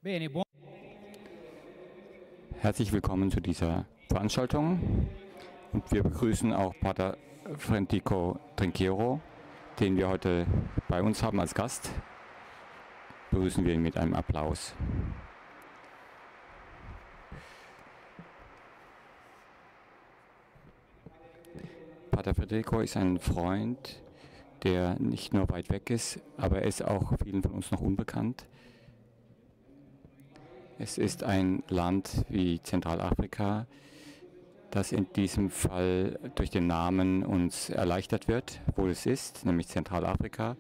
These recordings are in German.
Herzlich willkommen zu dieser Veranstaltung und wir begrüßen auch Pater Francisco Trinquero, den wir heute bei uns haben als Gast. Begrüßen wir ihn mit einem Applaus. Pater Francisco ist ein Freund, der nicht nur weit weg ist, aber er ist auch vielen von uns noch unbekannt. Es ist ein Land wie Zentralafrika, das in diesem Fall durch den Namen uns erleichtert wird, wo es ist, nämlich Zentralafrika.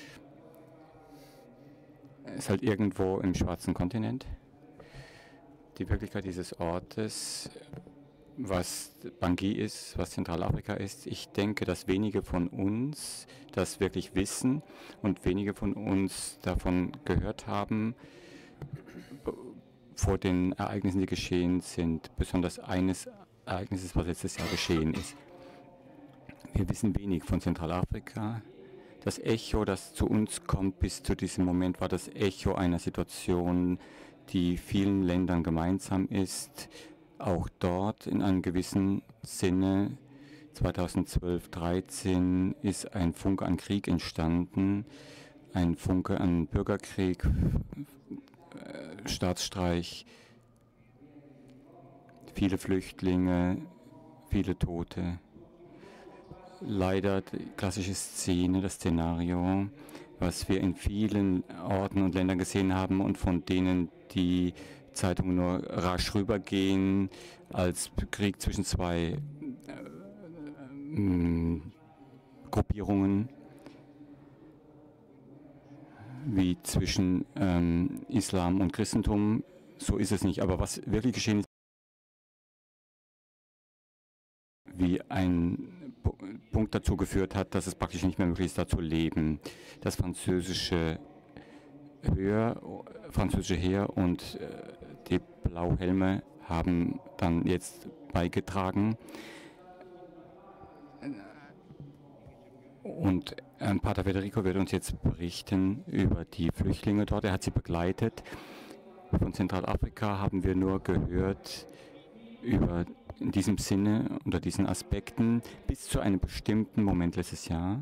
Es ist halt irgendwo im schwarzen Kontinent. Die Wirklichkeit dieses Ortes, was Bangui ist, was Zentralafrika ist, ich denke, dass wenige von uns das wirklich wissen und wenige von uns davon gehört haben, vor den Ereignissen, die geschehen sind, besonders eines Ereignisses, was letztes Jahr geschehen ist. Wir wissen wenig von Zentralafrika. Das Echo, das zu uns kommt bis zu diesem Moment, war das Echo einer Situation, die vielen Ländern gemeinsam ist. Auch dort in einem gewissen Sinne, 2012/13, ist ein Funke an Krieg entstanden, ein Funke an Bürgerkrieg, Staatsstreich, viele Flüchtlinge, viele Tote. Leider die klassische Szene, das Szenario, was wir in vielen Orten und Ländern gesehen haben und von denen die Zeitungen nur rasch rübergehen, als Krieg zwischen zwei Gruppierungen, wie zwischen Islam und Christentum. So ist es nicht. Aber was wirklich geschehen ist, wie ein Punkt dazu geführt hat, dass es praktisch nicht mehr möglich ist, da zu leben. Das französische Heer und die Blauhelme haben dann jetzt beigetragen. Und Pater Federico wird uns jetzt berichten über die Flüchtlinge dort. Er hat sie begleitet. Von Zentralafrika haben wir nur gehört über in diesem Sinne, unter diesen Aspekten, bis zu einem bestimmten Moment letztes Jahr,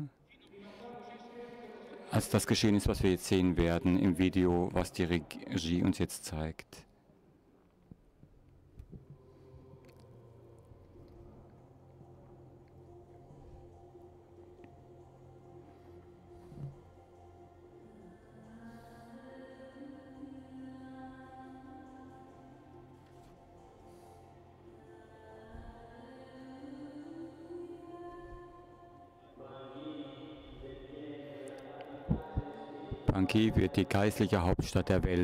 als das geschehen ist, was wir jetzt sehen werden im Video, was die Regie uns jetzt zeigt. Bangui wird die geistliche Hauptstadt der Welt.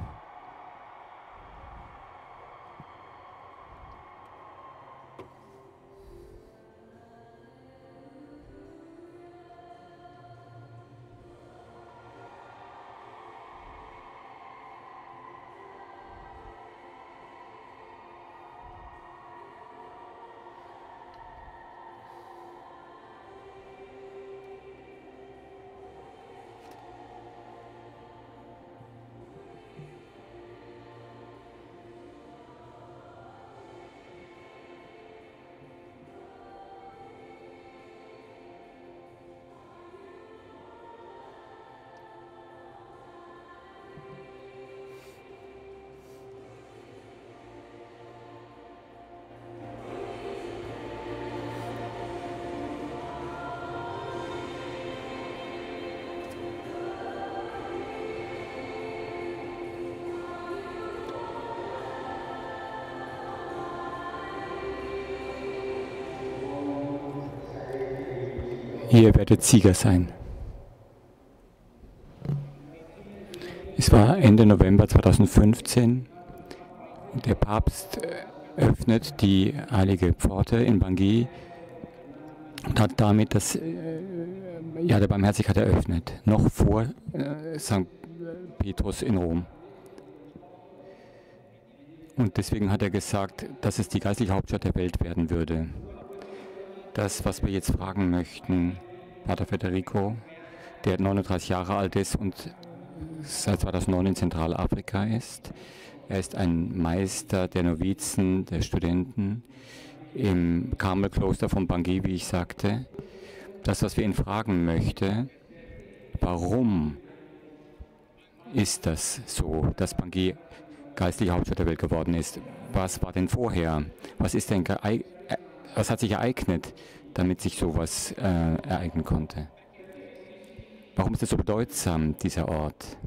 Ihr werdet Sieger sein. Es war Ende November 2015 und der Papst öffnet die heilige Pforte in Bangui und hat damit das Jahr der Barmherzigkeit eröffnet, noch vor St. Petrus in Rom. Und deswegen hat er gesagt, dass es die geistliche Hauptstadt der Welt werden würde. Das, was wir jetzt fragen möchten, Pater Federico, der 39 Jahre alt ist und seit 2009 in Zentralafrika ist. Er ist ein Meister der Novizen, der Studenten im Karmelkloster von Bangui, wie ich sagte. Das, was wir ihn fragen möchten, warum ist das so, dass Bangui geistliche Hauptstadt der Welt geworden ist? Was war denn vorher? Was hat sich ereignet, damit sich sowas ereignen konnte? Warum ist es so bedeutsam, dieser Ort?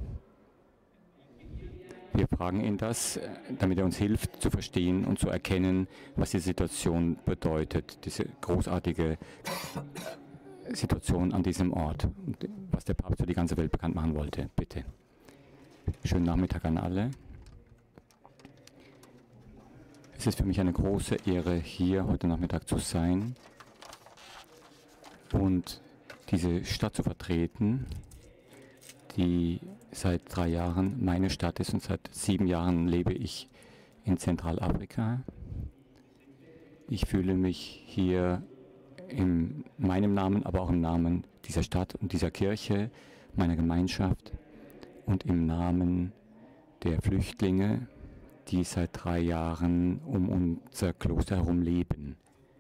Wir fragen ihn das, damit er uns hilft zu verstehen und zu erkennen, was die Situation bedeutet, diese großartige Situation an diesem Ort, was der Papst für die ganze Welt bekannt machen wollte. Bitte. Schönen Nachmittag an alle. Es ist für mich eine große Ehre, hier heute Nachmittag zu sein und diese Stadt zu vertreten, die seit 3 Jahren meine Stadt ist, und seit 7 Jahren lebe ich in Zentralafrika. Ich fühle mich hier in meinem Namen, aber auch im Namen dieser Stadt und dieser Kirche, meiner Gemeinschaft und im Namen der Flüchtlinge, die seit 3 Jahren um unser Kloster herum leben.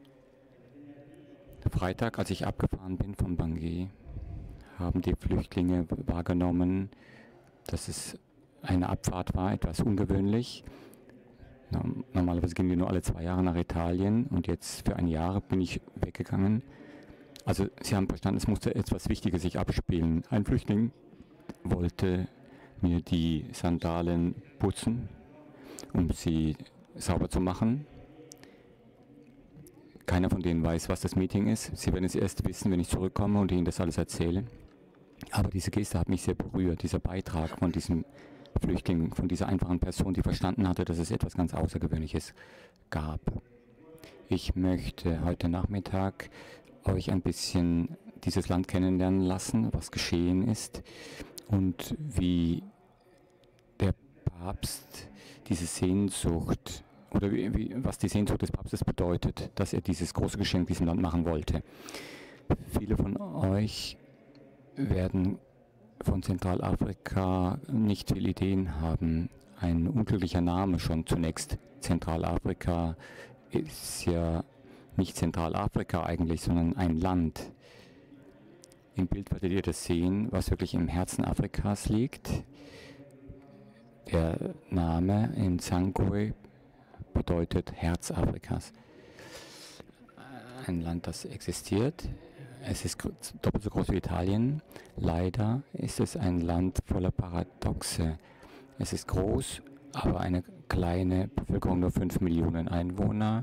Freitag, als ich abgefahren bin von Bangui, haben die Flüchtlinge wahrgenommen, dass es eine Abfahrt war, etwas ungewöhnlich. Normalerweise gehen wir nur alle 2 Jahre nach Italien und jetzt für 1 Jahr bin ich weggegangen. Also sie haben verstanden, es musste etwas Wichtiges sich abspielen. Ein Flüchtling wollte mir die Sandalen putzen, um sie sauber zu machen. Keiner von denen weiß, was das Meeting ist. Sie werden es erst wissen, wenn ich zurückkomme und Ihnen das alles erzähle. Aber diese Geste hat mich sehr berührt, dieser Beitrag von diesem Flüchtling, von dieser einfachen Person, die verstanden hatte, dass es etwas ganz Außergewöhnliches gab. Ich möchte heute Nachmittag euch ein bisschen dieses Land kennenlernen lassen, was geschehen ist und wie der Papst diese Sehnsucht oder was die Sehnsucht des Papstes bedeutet, dass er dieses große Geschenk diesem Land machen wollte. Viele von euch werden von Zentralafrika nicht viele Ideen haben. Ein unglücklicher Name schon zunächst. Zentralafrika ist ja nicht Zentralafrika eigentlich, sondern ein Land. Im Bild werdet ihr das sehen, was wirklich im Herzen Afrikas liegt. Der Name in Sangui bedeutet Herz Afrikas. Ein Land, das existiert. Es ist doppelt so groß wie Italien. Leider ist es ein Land voller Paradoxe. Es ist groß, aber eine kleine Bevölkerung, nur 5 Millionen Einwohner,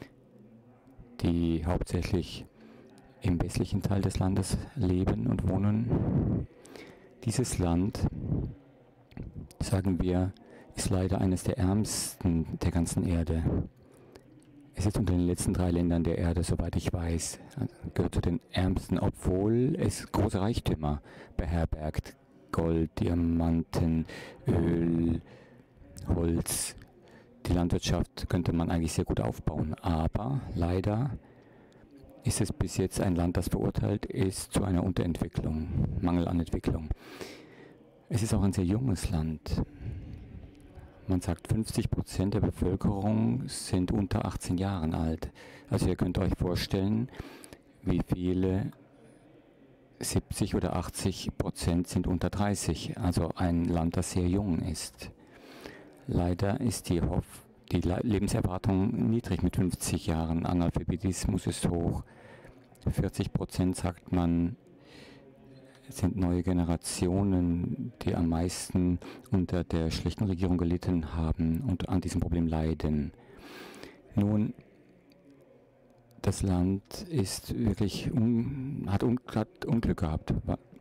die hauptsächlich im westlichen Teil des Landes leben und wohnen. Dieses Land, sagen wir, ist leider eines der ärmsten der ganzen Erde. Es ist unter den letzten 3 Ländern der Erde, soweit ich weiß, gehört zu den ärmsten, obwohl es große Reichtümer beherbergt. Gold, Diamanten, Öl, Holz. Die Landwirtschaft könnte man eigentlich sehr gut aufbauen, aber leider ist es bis jetzt ein Land, das verurteilt ist zu einer Unterentwicklung, Mangel an Entwicklung. Es ist auch ein sehr junges Land. Man sagt, 50% der Bevölkerung sind unter 18 Jahren alt. Also ihr könnt euch vorstellen, wie viele 70 oder 80% sind unter 30. Also ein Land, das sehr jung ist. Leider ist die Lebenserwartung niedrig mit 50 Jahren. Analphabetismus ist hoch. 40% sagt man, sind neue Generationen, die am meisten unter der schlechten Regierung gelitten haben und an diesem Problem leiden. Nun, das Land ist wirklich hat Unglück gehabt.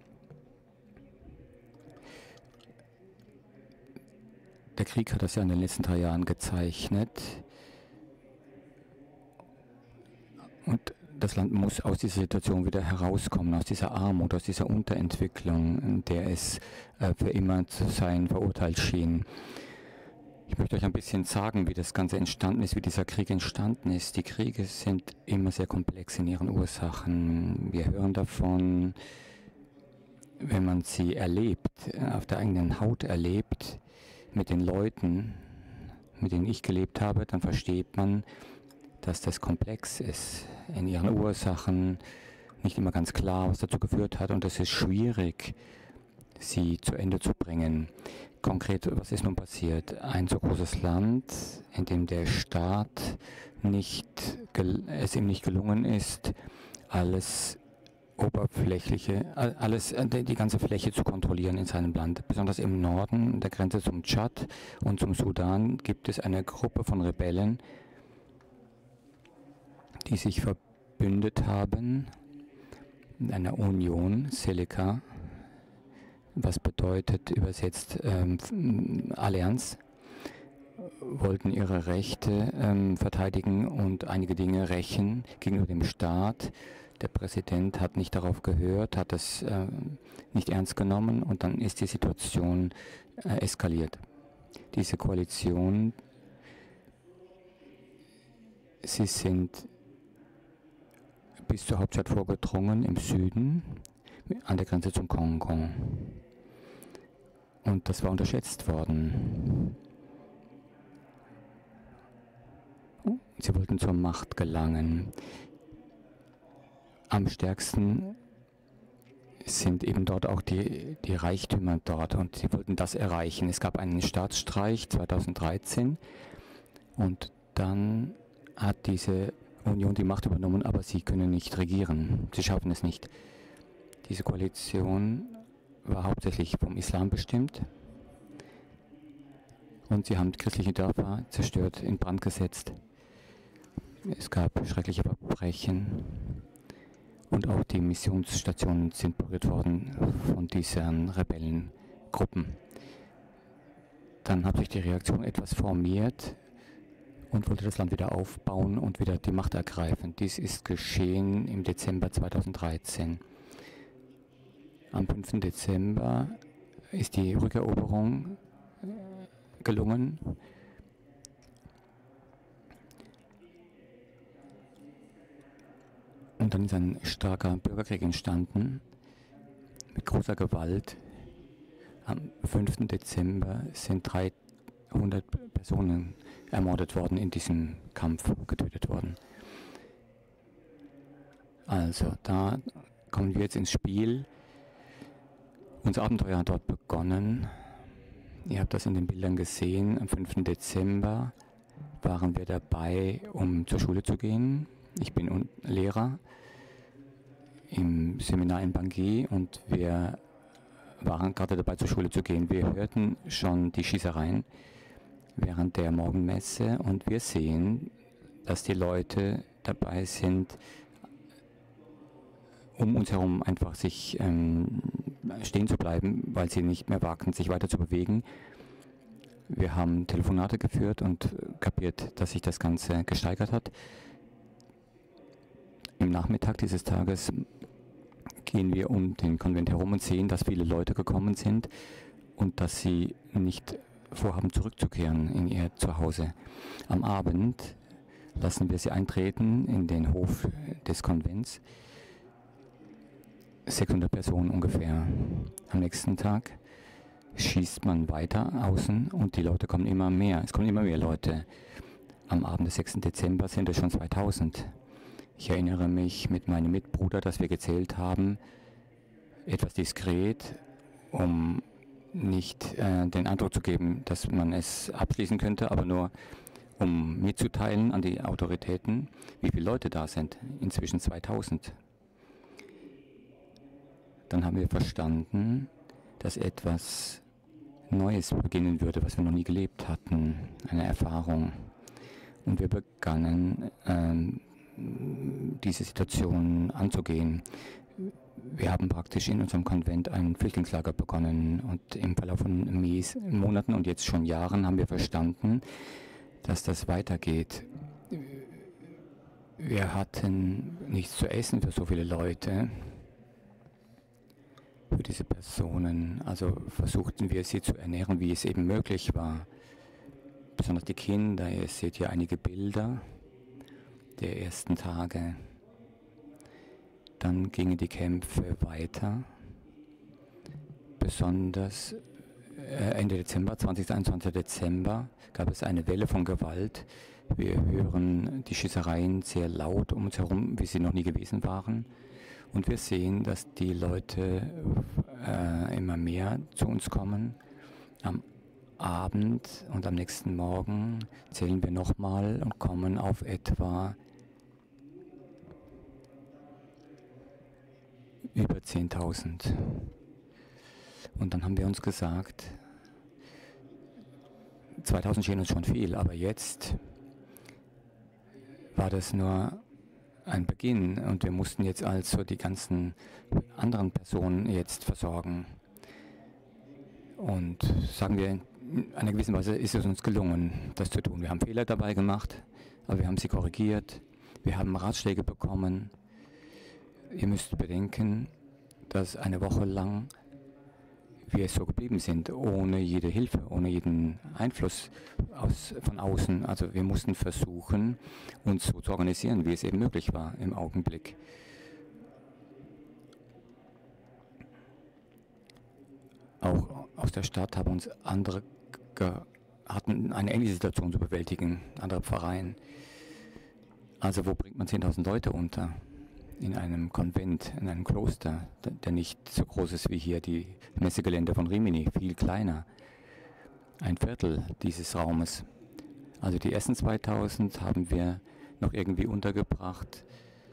Der Krieg hat das ja in den letzten 3 Jahren gezeichnet. Und das Land muss aus dieser Situation wieder herauskommen, aus dieser Armut, aus dieser Unterentwicklung, in der es für immer zu sein verurteilt schien. Ich möchte euch ein bisschen sagen, wie das Ganze entstanden ist, wie dieser Krieg entstanden ist. Die Kriege sind immer sehr komplex in ihren Ursachen. Wir hören davon, wenn man sie erlebt, auf der eigenen Haut erlebt, mit den Leuten, mit denen ich gelebt habe, dann versteht man, dass das komplex ist in ihren Ursachen, nicht immer ganz klar, was dazu geführt hat, und es ist schwierig, sie zu Ende zu bringen. Konkret, was ist nun passiert? Ein so großes Land, in dem der Staat es ihm nicht gelungen ist, die ganze Fläche zu kontrollieren in seinem Land. Besonders im Norden, an der Grenze zum Tschad und zum Sudan, gibt es eine Gruppe von Rebellen, die sich verbündet haben in einer Union, Seleka, was bedeutet übersetzt Allianz, wollten ihre Rechte verteidigen und einige Dinge rächen gegenüber dem Staat. Der Präsident hat nicht darauf gehört, hat es nicht ernst genommen, und dann ist die Situation eskaliert. Diese Koalition, sie sind bis zur Hauptstadt vorgedrungen im Süden, an der Grenze zum Kongo. Und das war unterschätzt worden. Sie wollten zur Macht gelangen. Am stärksten sind eben dort auch die Reichtümer dort, und sie wollten das erreichen. Es gab einen Staatsstreich 2013 und dann hat diese Union die Macht übernommen, aber sie können nicht regieren. Sie schaffen es nicht. Diese Koalition war hauptsächlich vom Islam bestimmt, und sie haben christliche Dörfer zerstört, in Brand gesetzt. Es gab schreckliche Verbrechen, und auch die Missionsstationen sind berührt worden von diesen Rebellengruppen. Dann hat sich die Reaktion etwas formiert und wollte das Land wieder aufbauen und wieder die Macht ergreifen. Dies ist geschehen im Dezember 2013. Am 5. Dezember ist die Rückeroberung gelungen. Und dann ist ein starker Bürgerkrieg entstanden, mit großer Gewalt. Am 5. Dezember sind 300 Personen ermordet worden, in diesem Kampf getötet worden. Also, da kommen wir jetzt ins Spiel. Unser Abenteuer hat dort begonnen. Ihr habt das in den Bildern gesehen. Am 5. Dezember waren wir dabei, um zur Schule zu gehen. Ich bin Lehrer im Seminar in Bangui, und wir waren gerade dabei, zur Schule zu gehen. Wir hörten schon die Schießereien während der Morgenmesse, und wir sehen, dass die Leute dabei sind, um uns herum einfach sich stehen zu bleiben, weil sie nicht mehr wagten, sich weiter zu bewegen. Wir haben Telefonate geführt und kapiert, dass sich das Ganze gesteigert hat. Im Nachmittag dieses Tages gehen wir um den Konvent herum und sehen, dass viele Leute gekommen sind und dass sie nicht vorhaben, zurückzukehren in ihr Zuhause. Am Abend lassen wir sie eintreten in den Hof des Konvents. 600 Personen ungefähr. Am nächsten Tag schießt man weiter außen und die Leute kommen immer mehr. Es kommen immer mehr Leute. Am Abend des 6. Dezember sind es schon 2000. Ich erinnere mich mit meinem Mitbruder, dass wir gezählt haben, etwas diskret, um nicht den Eindruck zu geben, dass man es abschließen könnte, aber nur um mitzuteilen an die Autoritäten, wie viele Leute da sind. Inzwischen 2000. Dann haben wir verstanden, dass etwas Neues beginnen würde, was wir noch nie gelebt hatten, eine Erfahrung. Und wir begannen, diese Situation anzugehen. Wir haben praktisch in unserem Konvent ein Flüchtlingslager begonnen, und im Verlauf von Monaten und jetzt schon Jahren haben wir verstanden, dass das weitergeht. Wir hatten nichts zu essen für so viele Leute, für diese Personen. Also versuchten wir, sie zu ernähren, wie es eben möglich war. Besonders die Kinder. Ihr seht hier einige Bilder der ersten Tage. Dann gingen die Kämpfe weiter. besonders Ende Dezember, 20. 21. Dezember, gab es eine Welle von Gewalt. Wir hören die Schießereien sehr laut um uns herum, wie sie noch nie gewesen waren. Und wir sehen, dass die Leute immer mehr zu uns kommen. Am Abend und am nächsten Morgen zählen wir nochmal und kommen auf etwa über 10.000. Und dann haben wir uns gesagt, 2000 schien uns schon viel, aber jetzt war das nur ein Beginn und wir mussten jetzt also die ganzen anderen Personen jetzt versorgen. Und sagen wir, in einer gewissen Weise ist es uns gelungen, das zu tun. Wir haben Fehler dabei gemacht, aber wir haben sie korrigiert. Wir haben Ratschläge bekommen. Ihr müsst bedenken, dass eine Woche lang wir so geblieben sind, ohne jede Hilfe, ohne jeden Einfluss von außen. Also wir mussten versuchen, uns so zu organisieren, wie es eben möglich war im Augenblick. Auch aus der Stadt haben uns andere hatten eine ähnliche Situation zu bewältigen, andere Pfarreien. Also wo bringt man 10.000 Leute unter? In einem Konvent, in einem Kloster, der nicht so groß ist wie hier die Messegelände von Rimini, viel kleiner. Ein Viertel dieses Raumes. Also die ersten 2000 haben wir noch irgendwie untergebracht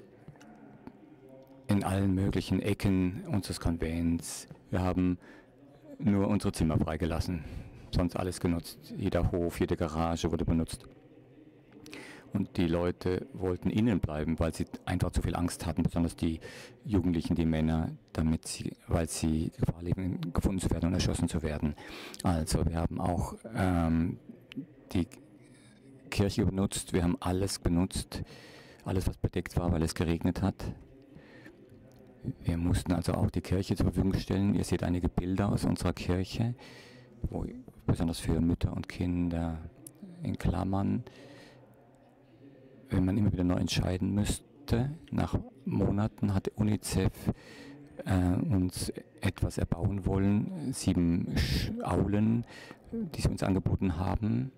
in allen möglichen Ecken unseres Konvents. Wir haben nur unsere Zimmer freigelassen, sonst alles genutzt. Jeder Hof, jede Garage wurde benutzt. Und die Leute wollten innen bleiben, weil sie einfach zu viel Angst hatten, besonders die Jugendlichen, die Männer, weil sie Gefahr leben, gefunden zu werden und erschossen zu werden. Also wir haben auch die Kirche benutzt, wir haben alles benutzt, alles was bedeckt war, weil es geregnet hat. Wir mussten also auch die Kirche zur Verfügung stellen. Ihr seht einige Bilder aus unserer Kirche, wo besonders für Mütter und Kinder in Klammern, wenn man immer wieder neu entscheiden müsste. Nach Monaten hat UNICEF uns etwas erbauen wollen, 7 Aulen, die sie uns angeboten haben.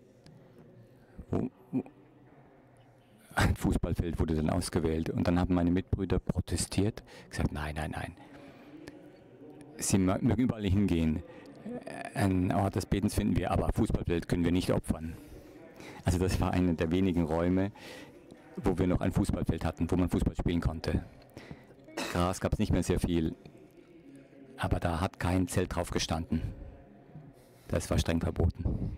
Ein Fußballfeld wurde dann ausgewählt und dann haben meine Mitbrüder protestiert, gesagt, nein, nein, nein. Sie mögen überall hingehen. Ein Ort des Betens finden wir, aber Fußballfeld können wir nicht opfern. Also das war einer der wenigen Räume, wo wir noch ein Fußballfeld hatten, wo man Fußball spielen konnte. Gras gab es nicht mehr sehr viel, aber da hat kein Zelt drauf gestanden. Das war streng verboten.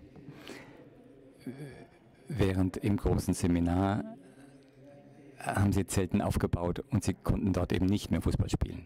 Während im großen Seminar haben sie Zelten aufgebaut und sie konnten dort eben nicht mehr Fußball spielen.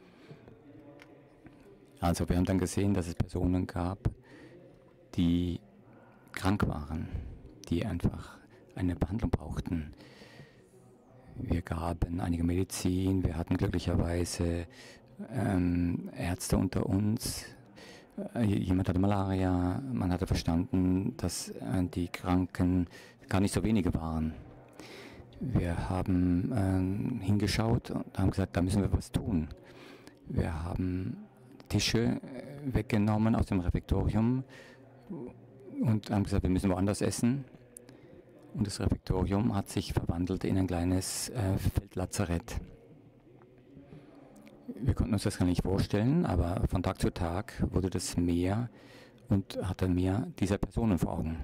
Also wir haben dann gesehen, dass es Personen gab, die krank waren, die einfach eine Behandlung brauchten. Wir gaben einige Medizin, wir hatten glücklicherweise Ärzte unter uns. Jemand hatte Malaria, man hatte verstanden, dass die Kranken gar nicht so wenige waren. Wir haben hingeschaut und haben gesagt, da müssen wir was tun. Wir haben Tische weggenommen aus dem Refektorium und haben gesagt, wir müssen woanders essen. Und das Refektorium hat sich verwandelt in ein kleines Feldlazarett. Wir konnten uns das gar nicht vorstellen, aber von Tag zu Tag wurde das mehr und hatte mehr dieser Personen vor Augen.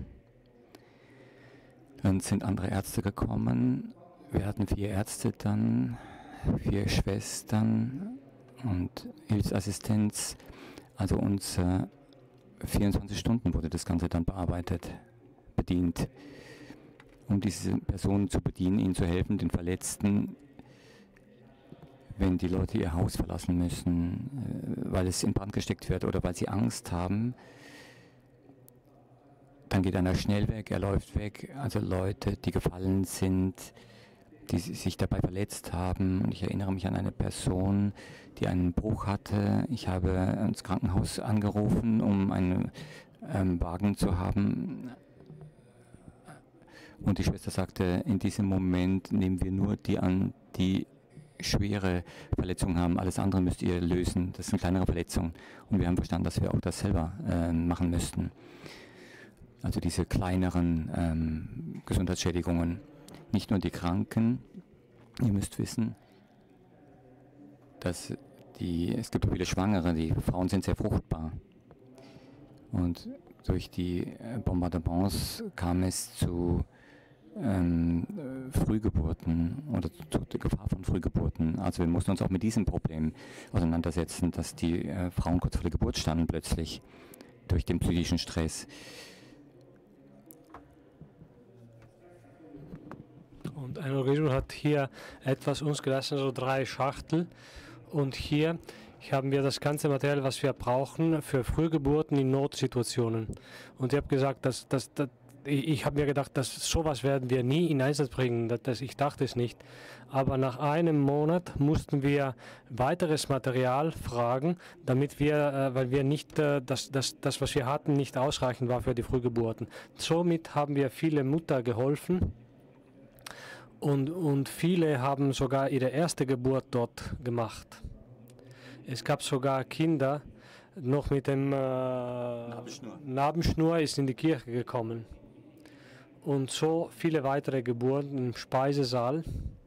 Dann sind andere Ärzte gekommen. Wir hatten 4 Ärzte dann, 4 Schwestern und Hilfsassistenz. Also uns 24 Stunden wurde das Ganze dann bearbeitet, bedient, um diese Personen zu bedienen, ihnen zu helfen, den Verletzten, wenn die Leute ihr Haus verlassen müssen, weil es in Brand gesteckt wird oder weil sie Angst haben, dann geht einer schnell weg, er läuft weg. Also Leute, die gefallen sind, die sich dabei verletzt haben. Und ich erinnere mich an eine Person, die einen Bruch hatte. Ich habe ins Krankenhaus angerufen, um einen Wagen zu haben. Und die Schwester sagte, in diesem Moment nehmen wir nur die an, die schwere Verletzungen haben. Alles andere müsst ihr lösen. Das sind kleinere Verletzungen. Und wir haben verstanden, dass wir auch das selber machen müssten. Also diese kleineren Gesundheitsschädigungen. Nicht nur die Kranken. Ihr müsst wissen, dass es gibt viele Schwangere, die Frauen sind sehr fruchtbar. Und durch die Bombardements kam es zu Frühgeburten oder zu der Gefahr von Frühgeburten. Also wir mussten uns auch mit diesem Problem auseinandersetzen, dass die Frauen kurz vor der Geburt standen plötzlich durch den psychischen Stress. Und ein Organismus hat hier etwas uns gelassen, so 3 Schachteln. Und hier haben wir das ganze Material, was wir brauchen für Frühgeburten in Notsituationen. Und ich habe gesagt, ich habe mir gedacht, dass sowas werden wir nie in Einsatz bringen. Ich dachte es nicht. Aber nach einem Monat mussten wir weiteres Material fragen, damit weil wir nicht, das, was wir hatten, nicht ausreichend war für die Frühgeburten. Somit haben wir viele Mütter geholfen. Und viele haben sogar ihre erste Geburt dort gemacht. Es gab sogar Kinder, noch mit dem Nabelschnur ist in die Kirche gekommen. Und so viele weitere Geburten im Speisesaal.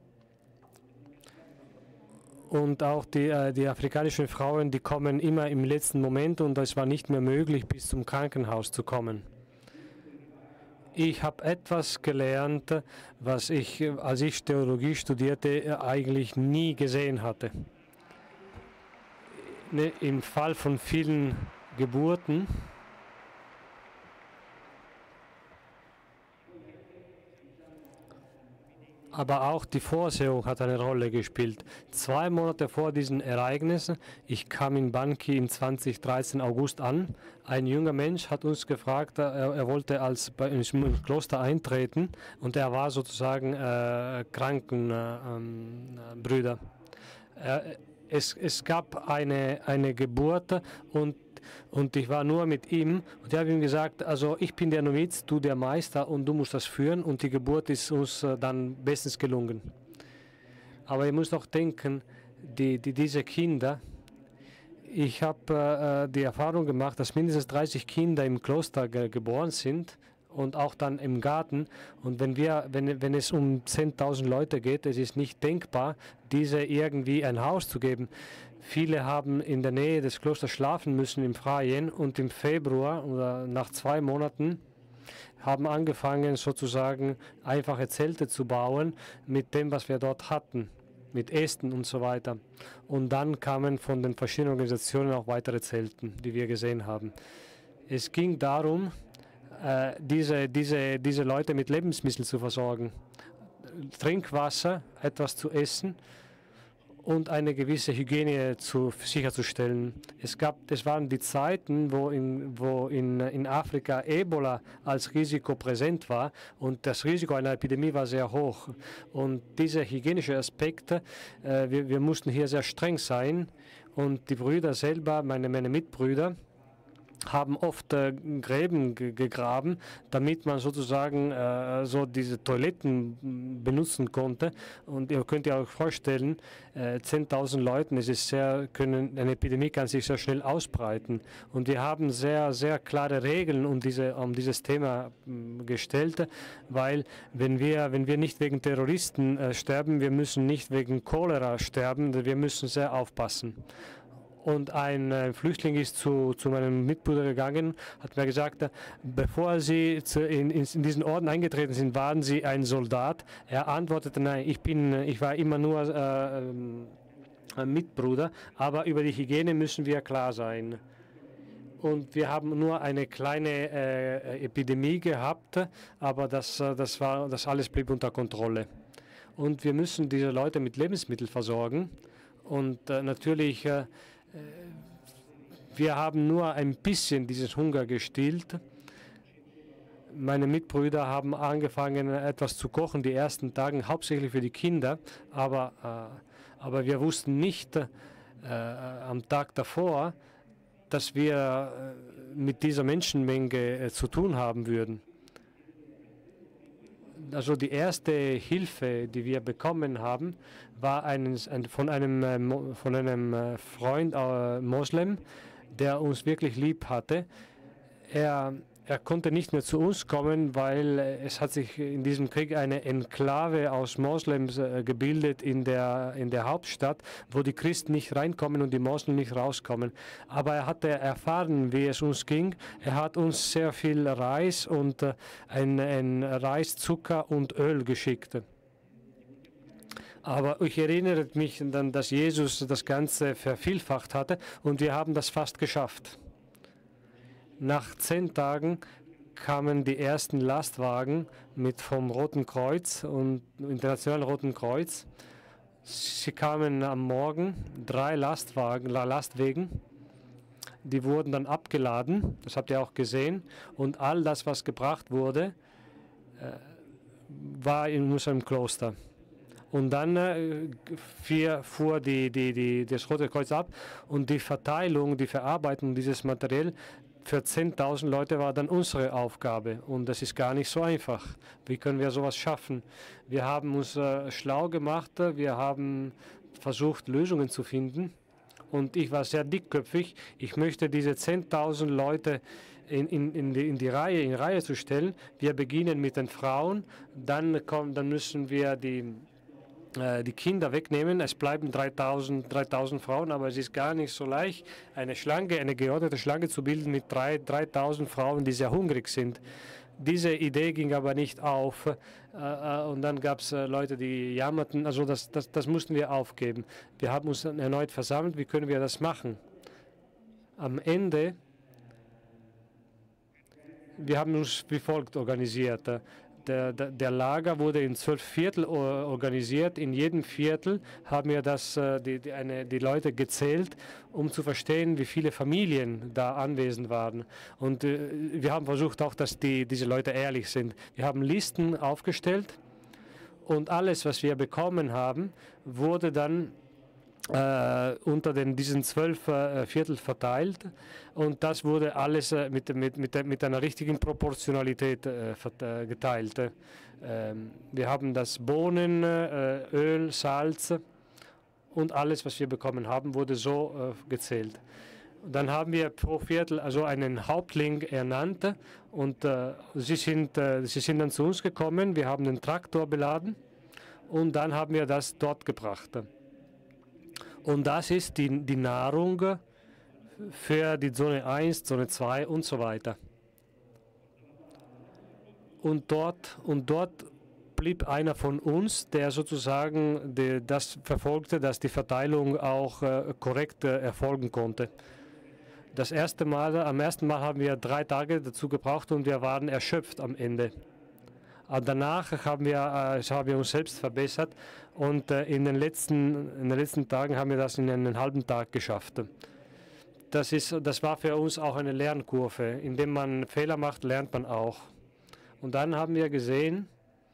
Und auch die afrikanischen Frauen, die kommen immer im letzten Moment und es war nicht mehr möglich, bis zum Krankenhaus zu kommen. Ich habe etwas gelernt, was ich, als ich Theologie studierte, eigentlich nie gesehen hatte. Im Fall von vielen Geburten aber auch die Vorsehung hat eine Rolle gespielt. 2 Monate vor diesen Ereignissen, ich kam in Banki im 2013 August an, ein junger Mensch hat uns gefragt, er wollte bei uns im Kloster eintreten und er war sozusagen Krankenbrüder. Es gab eine Geburt und ich war nur mit ihm und ich habe ihm gesagt, also ich bin der Noviz, du der Meister und du musst das führen und die Geburt ist uns dann bestens gelungen. Aber ihr müsst auch denken, diese Kinder, ich habe die Erfahrung gemacht, dass mindestens 30 Kinder im Kloster geboren sind und auch dann im Garten. Und wenn es um 10.000 Leute geht, es ist nicht denkbar, diese irgendwie ein Haus zu geben. Viele haben in der Nähe des Klosters schlafen müssen im Freien und im Februar oder nach 2 Monaten haben angefangen sozusagen einfache Zelte zu bauen mit dem, was wir dort hatten, mit Ästen und so weiter. Und dann kamen von den verschiedenen Organisationen auch weitere Zelte, die wir gesehen haben. Es ging darum, diese Leute mit Lebensmitteln zu versorgen, Trinkwasser, etwas zu essen und eine gewisse Hygiene sicherzustellen. Es waren die Zeiten, wo in Afrika Ebola als Risiko präsent war und das Risiko einer Epidemie war sehr hoch. Und diese hygienischen Aspekte, wir mussten hier sehr streng sein und die Brüder selber, meine Mitbrüder, haben oft Gräben gegraben, damit man sozusagen so diese Toiletten benutzen konnte. Und ihr könnt euch vorstellen, 10.000 Leuten, eine Epidemie kann sich sehr schnell ausbreiten. Und wir haben sehr, sehr klare Regeln um dieses Thema gestellt, weil wenn wir nicht wegen Terroristen sterben, wir müssen nicht wegen Cholera sterben, wir müssen sehr aufpassen. Und ein Flüchtling ist zu meinem Mitbruder gegangen, hat mir gesagt, bevor Sie in diesen Orden eingetreten sind, waren Sie ein Soldat? Er antwortete, nein, ich war immer nur ein Mitbruder, aber über die Hygiene müssen wir klar sein. Und wir haben nur eine kleine Epidemie gehabt, aber das alles blieb unter Kontrolle. Und wir müssen diese Leute mit Lebensmitteln versorgen. Und natürlich wir haben nur ein bisschen dieses Hunger gestillt. Meine Mitbrüder haben angefangen, etwas zu kochen, die ersten Tage, hauptsächlich für die Kinder. Aber wir wussten nicht am Tag davor, dass wir mit dieser Menschenmenge zu tun haben würden. Also die erste Hilfe, die wir bekommen haben, war von einem Freund, Moslem, der uns wirklich lieb hatte. Er konnte nicht mehr zu uns kommen, weil es hat sich in diesem Krieg eine Enklave aus Moslems gebildet in der Hauptstadt, wo die Christen nicht reinkommen und die Moslems nicht rauskommen. Aber er hatte erfahren, wie es uns ging. Er hat uns sehr viel Reis und ein Reis, Zucker und Öl geschickt. Aber ich erinnere mich dann, dass Jesus das Ganze vervielfacht hatte und wir haben das fast geschafft. Nach 10 Tagen kamen die ersten Lastwagen vom Roten Kreuz und Internationalen Roten Kreuz. Sie kamen am Morgen, 3 Lastwagen, die wurden dann abgeladen, das habt ihr auch gesehen, und all das, was gebracht wurde, war in unserem Kloster. Und dann fuhr das Rote Kreuz ab und die Verteilung, die Verarbeitung dieses Materials für 10.000 Leute war dann unsere Aufgabe. Und das ist gar nicht so einfach. Wie können wir sowas schaffen? Wir haben uns schlau gemacht, wir haben versucht, Lösungen zu finden. Und ich war sehr dickköpfig. Ich möchte diese 10.000 Leute in Reihe zu stellen. Wir beginnen mit den Frauen, dann müssen wir die Kinder wegnehmen. Es bleiben 3.000 Frauen, aber es ist gar nicht so leicht, eine geordnete Schlange zu bilden mit 3.000 Frauen, die sehr hungrig sind. Diese Idee ging aber nicht auf und dann gab es Leute, die jammerten. Also das mussten wir aufgeben. Wir haben uns dann erneut versammelt. Wie können wir das machen? Am Ende, wir haben uns wie folgt organisiert. Der Lager wurde in 12 Viertel organisiert. In jedem Viertel haben wir die Leute gezählt, um zu verstehen, wie viele Familien da anwesend waren. Und wir haben versucht auch, dass diese Leute ehrlich sind. Wir haben Listen aufgestellt und alles, was wir bekommen haben, wurde dann unter diesen 12 Viertel verteilt und das wurde alles mit einer richtigen Proportionalität geteilt. Wir haben das Bohnen, Öl, Salz und alles, was wir bekommen haben, wurde so gezählt. Dann haben wir pro Viertel also einen Hauptling ernannt und sie sind dann zu uns gekommen, wir haben den Traktor beladen und dann haben wir das dort gebracht. Und das ist die Nahrung für die Zone 1, Zone 2 und so weiter. Und dort blieb einer von uns, der sozusagen das verfolgte, dass die Verteilung auch korrekt erfolgen konnte. Am ersten Mal haben wir 3 Tage dazu gebraucht und wir waren erschöpft am Ende. Danach haben wir uns selbst verbessert und in den letzten Tagen haben wir das in einem halben Tag geschafft. Das war für uns auch eine Lernkurve. Indem man Fehler macht, lernt man auch. Und dann haben wir gesehen,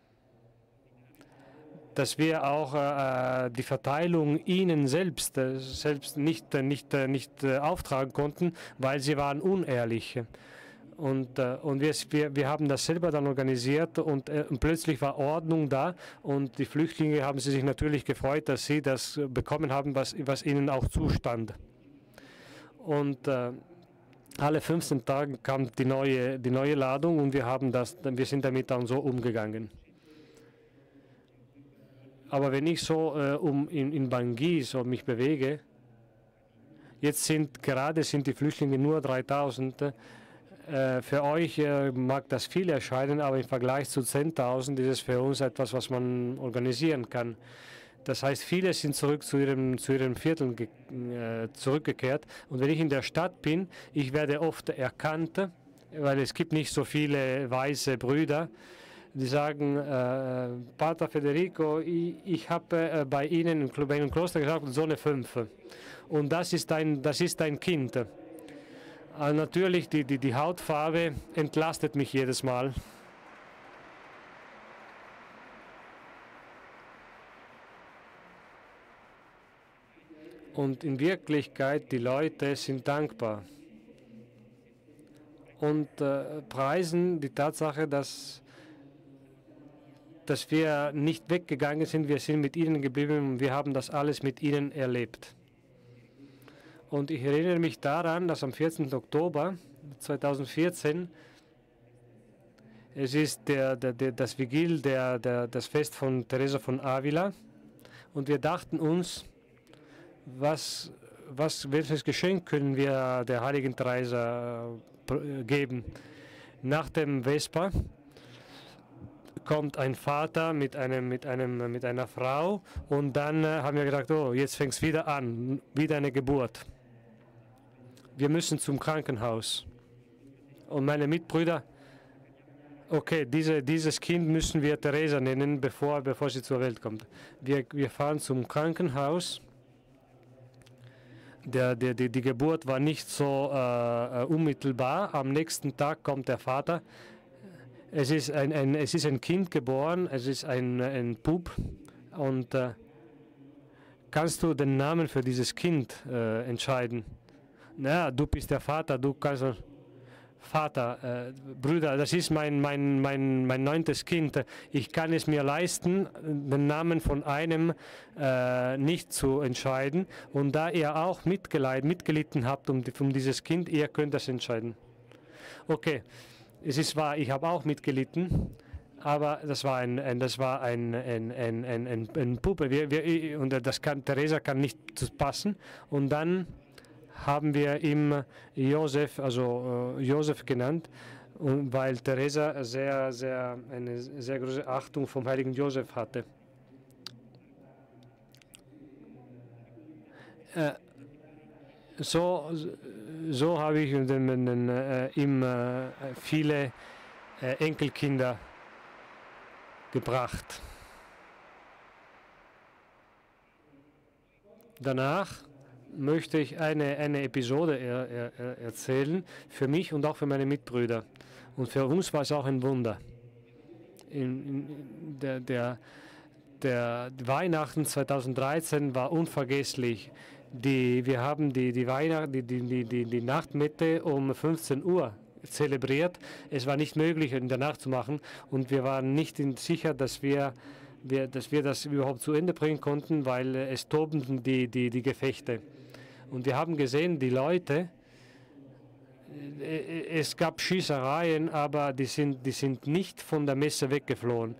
dass wir auch die Verteilung ihnen selbst nicht auftragen konnten, weil sie waren unehrlich. Und wir haben das selber dann organisiert und plötzlich war Ordnung da und die Flüchtlinge haben sich natürlich gefreut, dass sie das bekommen haben, was ihnen auch zustand. Und alle 15 Tage kam die neue Ladung und wir sind damit dann so umgegangen. Aber wenn ich so in Bangui so mich bewege, jetzt sind die Flüchtlinge nur 3.000. Für euch mag das viel erscheinen, aber im Vergleich zu 10.000 ist es für uns etwas, was man organisieren kann. Das heißt, viele sind zurück zu ihren Vierteln zurückgekehrt. Und wenn ich in der Stadt bin, ich werde oft erkannt, weil es gibt nicht so viele weiße Brüder, die sagen, Pater Federico, ich habe bei Ihnen im Kloster gesagt, Zone 5. Und das ist dein Kind. Natürlich, die Hautfarbe entlastet mich jedes Mal. Und in Wirklichkeit, die Leute sind dankbar und preisen die Tatsache, dass dass wir nicht weggegangen sind, wir sind mit ihnen geblieben und wir haben das alles mit ihnen erlebt. Und ich erinnere mich daran, dass am 14. Oktober 2014, es ist das Vigil, das Fest von Teresa von Avila, und wir dachten uns, welches Geschenk können wir der heiligen Teresa geben. Nach dem Vesper kommt ein Vater mit einer Frau, und dann haben wir gedacht, oh, jetzt fängt es wieder an, wieder eine Geburt. Wir müssen zum Krankenhaus. Und meine Mitbrüder, okay, dieses Kind müssen wir Teresa nennen, bevor sie zur Welt kommt. Wir fahren zum Krankenhaus. Die Geburt war nicht so unmittelbar. Am nächsten Tag kommt der Vater. Es ist ein Kind geboren, es ist ein Bub. Und kannst du den Namen für dieses Kind entscheiden? Na, du bist der Vater, du kannst... Vater, Brüder, das ist mein 9. Kind. Ich kann es mir leisten, den Namen von einem nicht zu entscheiden. Und da ihr auch mitgelitten habt um dieses Kind, ihr könnt das entscheiden. Okay, es ist wahr, ich habe auch mitgelitten, aber das war ein Puppe. Teresa kann nicht passen. Und dann haben wir ihm Josef genannt, weil Teresa eine sehr große Achtung vom heiligen Josef hatte. So habe ich ihm viele Enkelkinder gebracht. Danach möchte ich eine Episode erzählen, für mich und auch für meine Mitbrüder. Und für uns war es auch ein Wunder. Der Weihnachten 2013 war unvergesslich. Wir haben die Nachtmette um 15 Uhr zelebriert. Es war nicht möglich, in der Nacht zu machen, und wir waren nicht sicher, dass wir das überhaupt zu Ende bringen konnten, weil es tobten die Gefechte. Und wir haben gesehen, die Leute, es gab Schießereien, aber die sind nicht von der Messe weggeflohen.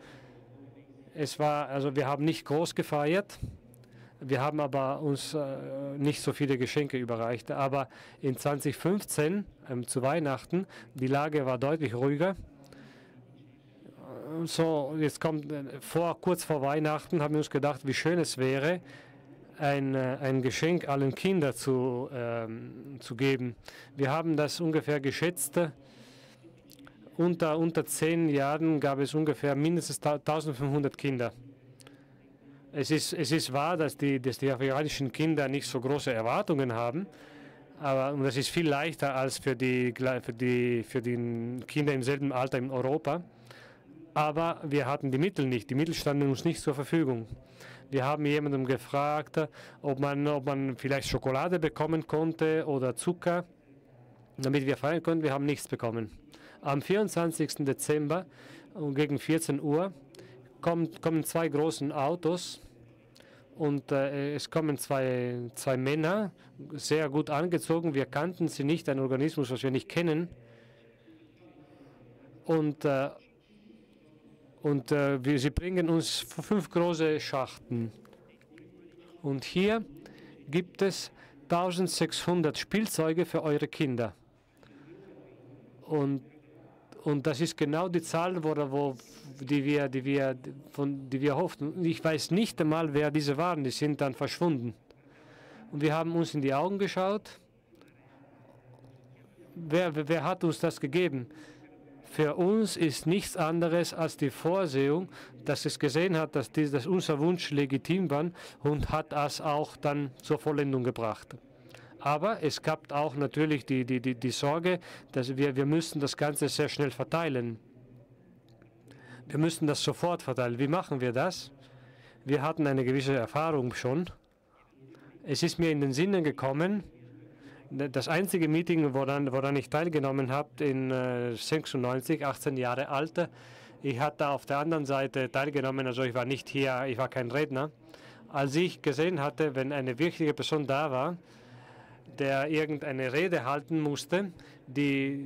Wir haben nicht groß gefeiert, wir haben aber uns nicht so viele Geschenke überreicht. Aber in 2015, zu Weihnachten, die Lage war deutlich ruhiger. So, jetzt kurz vor Weihnachten haben wir uns gedacht, wie schön es wäre, ein Geschenk allen Kindern zu geben. Wir haben das ungefähr geschätzt. Unter 10 Jahren gab es ungefähr mindestens 1500 Kinder. Es ist wahr, dass die afrikanischen Kinder nicht so große Erwartungen haben, und das ist viel leichter als für die Kinder im selben Alter in Europa. Aber wir hatten die Mittel nicht. Die Mittel standen uns nicht zur Verfügung. Wir haben jemanden gefragt, ob man vielleicht Schokolade bekommen konnte oder Zucker, damit wir feiern konnten. Wir haben nichts bekommen. Am 24. Dezember gegen 14 Uhr kommen 2 große Autos, und es kommen zwei Männer, sehr gut angezogen. Wir kannten sie nicht, ein Organismus, was wir nicht kennen. Sie bringen uns 5 große Schachten. Und hier gibt es 1600 Spielzeuge für eure Kinder. Und das ist genau die Zahl, die wir hofften. Und ich weiß nicht einmal, wer diese waren. Die sind dann verschwunden. Und wir haben uns in die Augen geschaut. Wer hat uns das gegeben? Für uns ist nichts anderes als die Vorsehung, dass es gesehen hat, dass unser Wunsch legitim war, und hat das auch dann zur Vollendung gebracht. Aber es gab auch natürlich die Sorge, dass wir müssen das Ganze sehr schnell verteilen. Wir müssen das sofort verteilen. Wie machen wir das? Wir hatten eine gewisse Erfahrung schon. Es ist mir in den Sinn gekommen, das einzige Meeting, woran ich teilgenommen habe, in 96, 18 Jahre alt, Ich hatte auf der anderen Seite teilgenommen, also ich war nicht hier, ich war kein Redner. Als ich gesehen hatte, wenn eine wichtige Person da war, der irgendeine Rede halten musste, die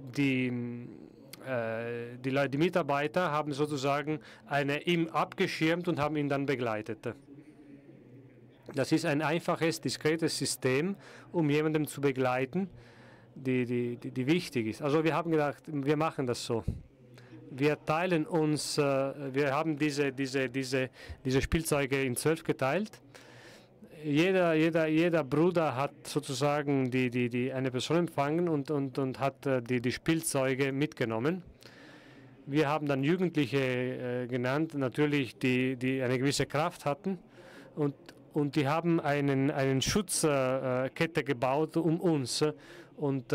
Mitarbeiter haben sozusagen ihm abgeschirmt und haben ihn dann begleitet. Das ist ein einfaches, diskretes System, um jemanden zu begleiten, die wichtig ist. Also wir haben gedacht, wir machen das so. Wir teilen uns, wir haben diese Spielzeuge in 12 geteilt. Jeder Bruder hat sozusagen eine Person empfangen und hat die Spielzeuge mitgenommen. Wir haben dann Jugendliche genannt, natürlich, die eine gewisse Kraft hatten und die haben einen Schutzkette gebaut um uns und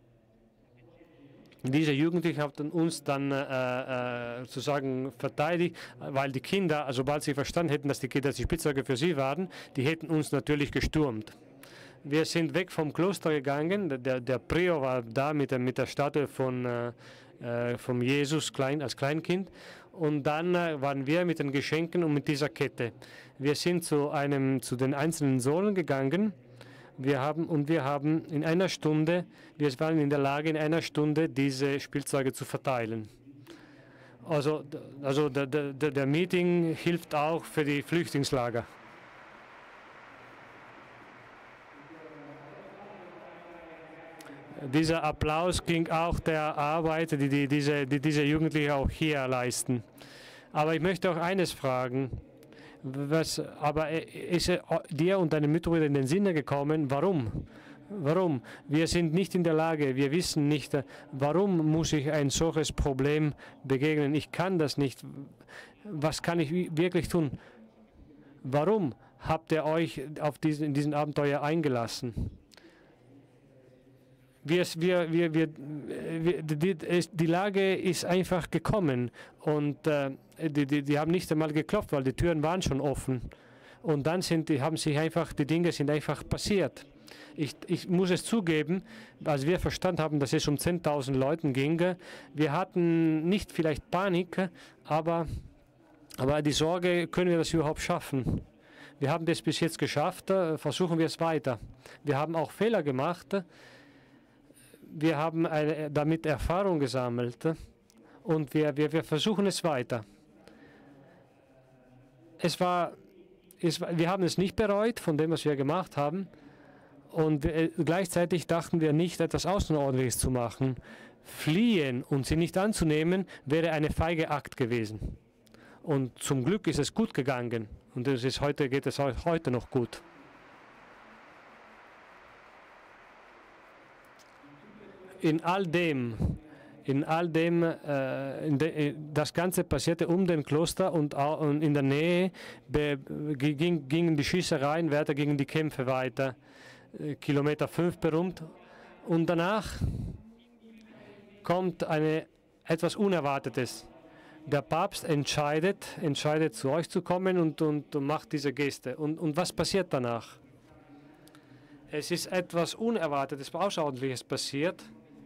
diese Jugendlichen haben uns dann sozusagen verteidigt, weil die Kinder, sobald sie verstanden hätten, dass die Spielzeuge für sie waren, die hätten uns natürlich gestürmt. Wir sind weg vom Kloster gegangen, der Prior war da mit der Statue von Jesus als Kleinkind und dann waren wir mit den Geschenken und mit dieser Kette. Wir sind zu den einzelnen Säulen gegangen. Wir haben in einer Stunde, wir waren in der Lage, in einer Stunde diese Spielzeuge zu verteilen. Also der Meeting hilft auch für die Flüchtlingslager. Dieser Applaus ging auch der Arbeit, die diese Jugendlichen auch hier leisten. Aber ich möchte auch eines fragen. Aber ist dir und deinen Mitbrüdern in den Sinne gekommen, warum? Warum? Wir sind nicht in der Lage, wir wissen nicht, warum muss ich ein solches Problem begegnen? Ich kann das nicht. Was kann ich wirklich tun? Warum habt ihr euch in diesen Abenteuer eingelassen? Die Lage ist einfach gekommen und die haben nicht einmal geklopft, weil die Türen waren schon offen. Und dann die Dinge sind einfach passiert. Ich muss es zugeben, als wir verstanden haben, dass es um 10.000 Leuten ging, wir hatten nicht vielleicht Panik, aber die Sorge, können wir das überhaupt schaffen? Wir haben das bis jetzt geschafft, versuchen wir es weiter. Wir haben auch Fehler gemacht. Wir haben damit Erfahrung gesammelt und wir versuchen es weiter. Wir haben es nicht bereut von dem, was wir gemacht haben und gleichzeitig dachten wir nicht, etwas Außerordentliches zu machen. Fliehen und sie nicht anzunehmen, wäre eine feige Akt gewesen. Und zum Glück ist es gut gegangen und geht es heute noch gut. In all dem, das Ganze passierte um den Kloster und in der Nähe gingen die Schießereien weiter, gingen die Kämpfe weiter, Kilometer 5 berühmt. Und danach kommt etwas Unerwartetes. Der Papst entscheidet zu euch zu kommen und macht diese Geste. Und was passiert danach? Es ist etwas Unerwartetes, Außerordentliches passiert.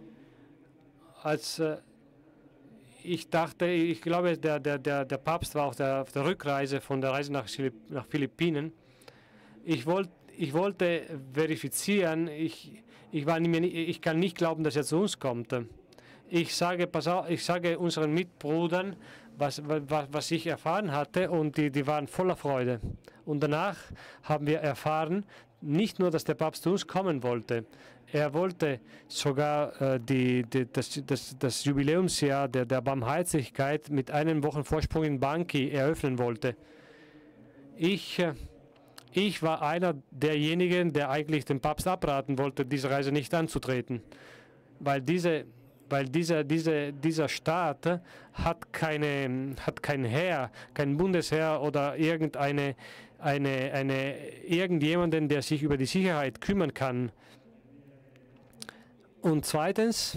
Als ich glaube, der Papst war auf der Rückreise von der Reise nach Philippinen. Ich wollte verifizieren, ich kann nicht glauben, dass er zu uns kommt. Ich sage unseren Mitbrüdern, was ich erfahren hatte, und die waren voller Freude. Und danach haben wir erfahren, nicht nur, dass der Papst zu uns kommen wollte, er wollte sogar das Jubiläumsjahr der Barmherzigkeit mit einem Wochen Vorsprung in Banqui eröffnen wollte. Ich war einer derjenigen, der eigentlich dem Papst abraten wollte, diese Reise nicht anzutreten, weil dieser Staat hat kein Heer, kein Bundesheer oder irgendjemanden, der sich über die Sicherheit kümmern kann. Und zweitens,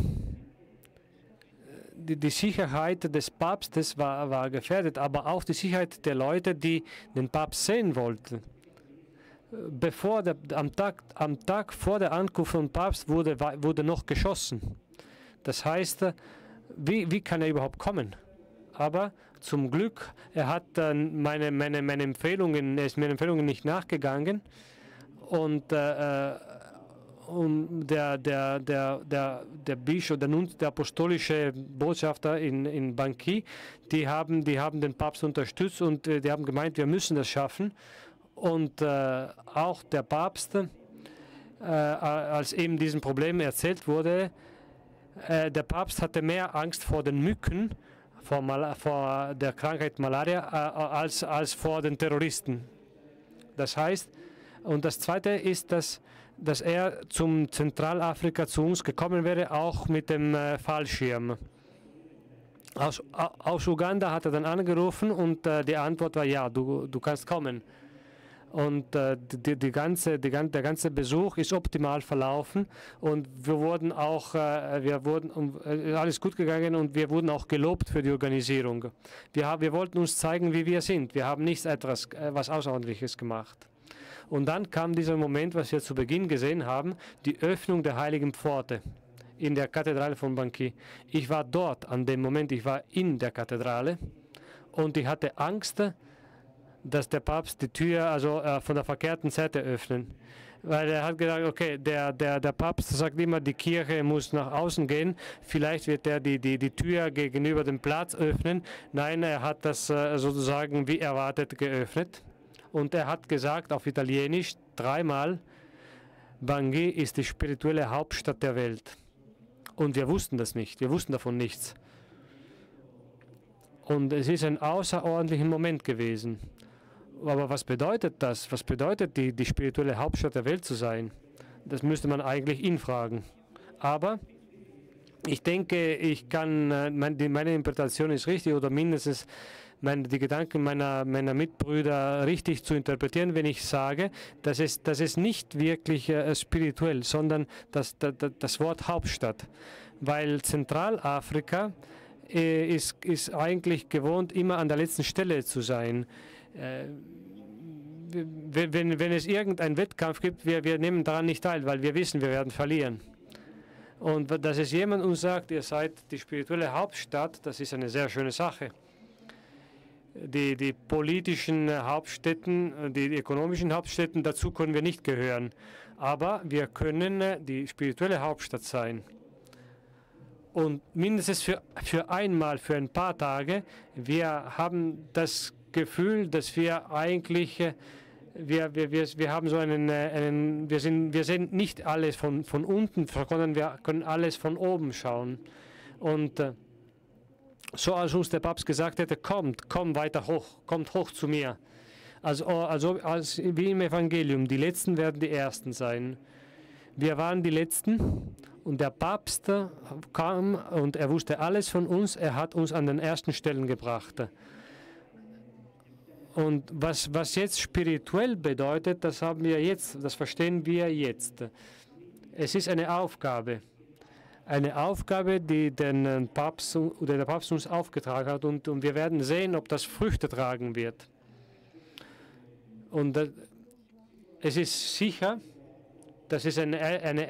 die Sicherheit des Papstes war gefährdet, aber auch die Sicherheit der Leute, die den Papst sehen wollten. Am Tag vor der Ankunft vom Papst wurde noch geschossen. Das heißt, wie kann er überhaupt kommen? aber zum Glück, er hat meine Empfehlungen, er ist meinen Empfehlungen nicht nachgegangen und der Bischof, der apostolische Botschafter in Bangui, die haben den Papst unterstützt und die haben gemeint, wir müssen das schaffen. Und auch der Papst, als eben diesem Problem erzählt wurde, der Papst hatte mehr Angst vor den Mücken, vor der Krankheit Malaria, als vor den Terroristen. Das heißt, und das Zweite ist, dass er zum Zentralafrika zu uns gekommen wäre, auch mit dem Fallschirm. Aus Uganda hat er dann angerufen und die Antwort war, ja, du kannst kommen. Und der ganze Besuch ist optimal verlaufen und wir wurden alles gut gegangen und wir wurden auch gelobt für die Organisierung. Wir wollten uns zeigen, wie wir sind. Wir haben nichts was Außerordentliches gemacht. Und dann kam dieser Moment, was wir zu Beginn gesehen haben, die Öffnung der Heiligen Pforte in der Kathedrale von Bangui. Ich war dort an dem Moment, ich war in der Kathedrale und ich hatte Angst, dass der Papst die Tür von der verkehrten Seite öffnen. Weil er hat gesagt, okay, der Papst sagt immer, die Kirche muss nach außen gehen, vielleicht wird er die Tür gegenüber dem Platz öffnen. Nein, er hat das sozusagen wie erwartet geöffnet. Und er hat gesagt auf Italienisch dreimal, Bangui ist die spirituelle Hauptstadt der Welt. Und wir wussten das nicht, wir wussten davon nichts. Und es ist ein außerordentlicher Moment gewesen. Aber was bedeutet das? Was bedeutet die spirituelle Hauptstadt der Welt zu sein? Das müsste man eigentlich ihn fragen. Aber ich denke, meine Interpretation ist richtig oder mindestens die Gedanken meiner Mitbrüder richtig zu interpretieren, wenn ich sage, dass es nicht wirklich spirituell, sondern das Wort Hauptstadt. Weil Zentralafrika ist eigentlich gewohnt, immer an der letzten Stelle zu sein. Wenn es irgendeinen Wettkampf gibt, wir nehmen daran nicht teil, weil wir wissen, wir werden verlieren. Und dass es jemand uns sagt, ihr seid die spirituelle Hauptstadt, das ist eine sehr schöne Sache. Die politischen Hauptstädten, die ökonomischen Hauptstädten, dazu können wir nicht gehören. Aber wir können die spirituelle Hauptstadt sein. Und mindestens für einmal, für ein paar Tage, wir haben das Gefühl, dass wir eigentlich, wir haben so wir sehen nicht alles von unten, sondern wir können alles von oben schauen. Und so als uns der Papst gesagt hätte, kommt weiter hoch, kommt hoch zu mir. Also wie im Evangelium, die Letzten werden die Ersten sein. Wir waren die Letzten und der Papst kam und er wusste alles von uns, er hat uns an den ersten Stellen gebracht. Und was jetzt spirituell bedeutet, das verstehen wir jetzt. Es ist eine Aufgabe, die der Papst uns aufgetragen hat und wir werden sehen, ob das Früchte tragen wird. Und es ist sicher, dass es ein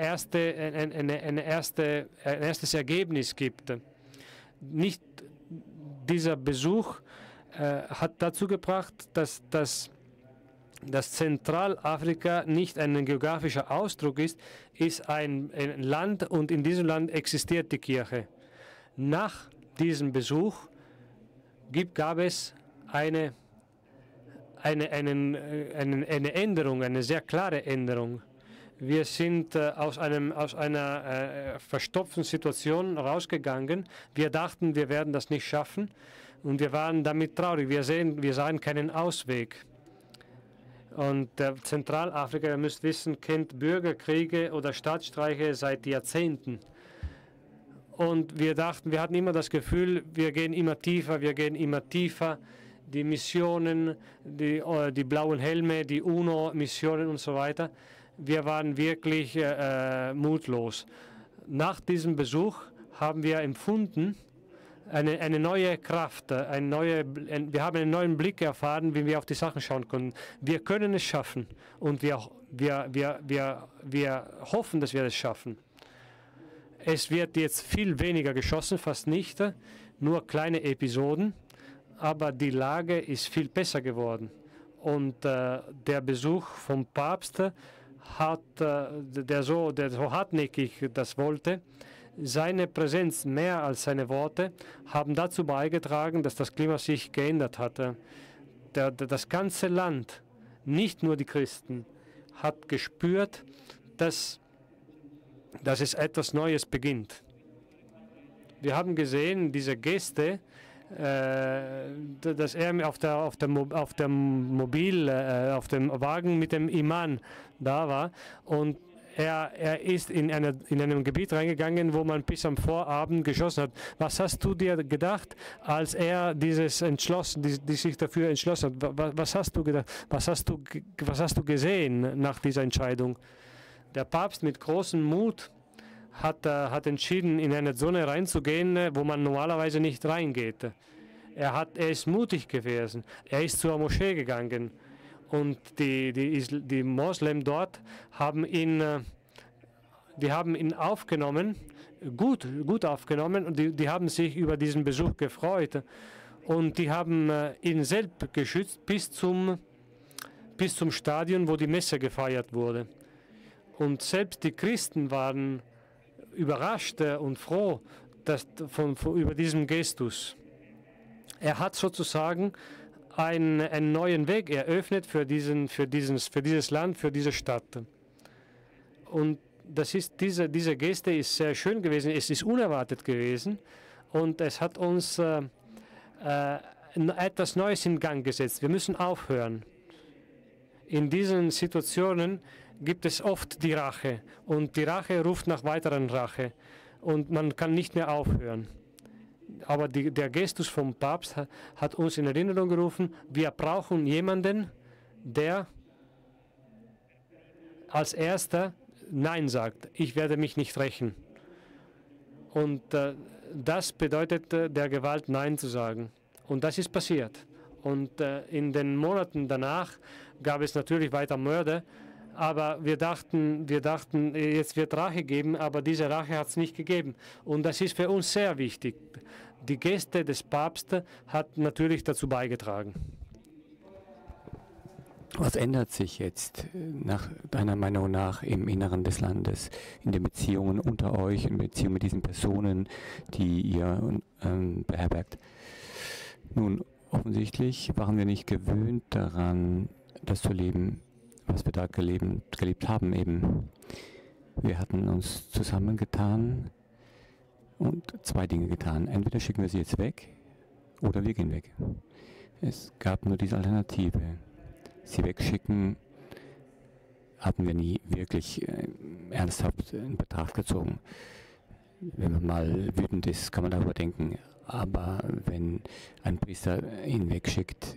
erstes Ergebnis gibt. Nicht dieser Besuch hat dazu gebracht, dass Zentralafrika nicht ein geografischer Ausdruck ist ein Land und in diesem Land existiert die Kirche. Nach diesem Besuch gab es eine Änderung, eine sehr klare Änderung. Wir sind aus einer verstopften Situation rausgegangen. Wir dachten, wir werden das nicht schaffen und wir waren damit traurig. Wir sahen keinen Ausweg. Und Zentralafrika, ihr müsst wissen, kennt Bürgerkriege oder Staatsstreiche seit Jahrzehnten. Und wir hatten immer das Gefühl, wir gehen immer tiefer. Die Missionen, die blauen Helme, die UNO-Missionen und so weiter. Wir waren wirklich mutlos. Nach diesem Besuch haben wir empfunden, eine neue Kraft, wir haben einen neuen Blick erfahren, wie wir auf die Sachen schauen können. Wir können es schaffen und wir hoffen, dass wir es schaffen. Es wird jetzt viel weniger geschossen, fast nicht, nur kleine Episoden, aber die Lage ist viel besser geworden. Und der Besuch vom Papst hat, der so hartnäckig das wollte, seine Präsenz mehr als seine Worte haben dazu beigetragen, dass das Klima sich geändert hat. Das ganze Land, nicht nur die Christen, hat gespürt, dass es etwas Neues beginnt. Wir haben gesehen, diese Geste, dass er auf dem Wagen mit dem Imam da war und er ist in einem Gebiet reingegangen, wo man bis am Vorabend geschossen hat. Was hast du dir gedacht, als er die sich dafür entschlossen hat? Was hast du gedacht? Was hast du gesehen nach dieser Entscheidung? Der Papst mit großem Mut hat entschieden, in eine Zone reinzugehen, wo man normalerweise nicht reingeht. Er ist mutig gewesen. Er ist zur Moschee gegangen. Und die Moslem dort haben ihn aufgenommen, gut aufgenommen, und die haben sich über diesen Besuch gefreut. Und die haben ihn selbst geschützt bis zum Stadion, wo die Messe gefeiert wurde. Und selbst die Christen waren überrascht und froh über diesen Gestus. Er hat sozusagen einen neuen Weg eröffnet für dieses Land, für diese Stadt. Und diese Geste ist sehr schön gewesen, es ist unerwartet gewesen und es hat uns etwas Neues in Gang gesetzt. Wir müssen aufhören. In diesen Situationen gibt es oft die Rache und die Rache ruft nach weiteren Rache und man kann nicht mehr aufhören. Aber der Gestus vom Papst hat uns in Erinnerung gerufen, wir brauchen jemanden, der als Erster Nein sagt. Ich werde mich nicht rächen. Und das bedeutet, der Gewalt Nein zu sagen. Und das ist passiert. Und in den Monaten danach gab es natürlich weiter Mörder, aber wir dachten, jetzt wird Rache geben, aber diese Rache hat es nicht gegeben. Und das ist für uns sehr wichtig. Die Geste des Papstes hat natürlich dazu beigetragen. Was ändert sich jetzt nach deiner Meinung nach im Inneren des Landes, in den Beziehungen unter euch, in Beziehungen mit diesen Personen, die ihr beherbergt? Nun, offensichtlich waren wir nicht gewöhnt daran, das zu leben, was wir da gelebt haben eben. Wir hatten uns zusammengetan und zwei Dinge getan. Entweder schicken wir sie jetzt weg oder wir gehen weg. Es gab nur diese Alternative. Sie wegschicken hatten wir nie wirklich ernsthaft in Betracht gezogen. Wenn man mal wütend ist, kann man darüber denken. Aber wenn ein Priester ihn wegschickt,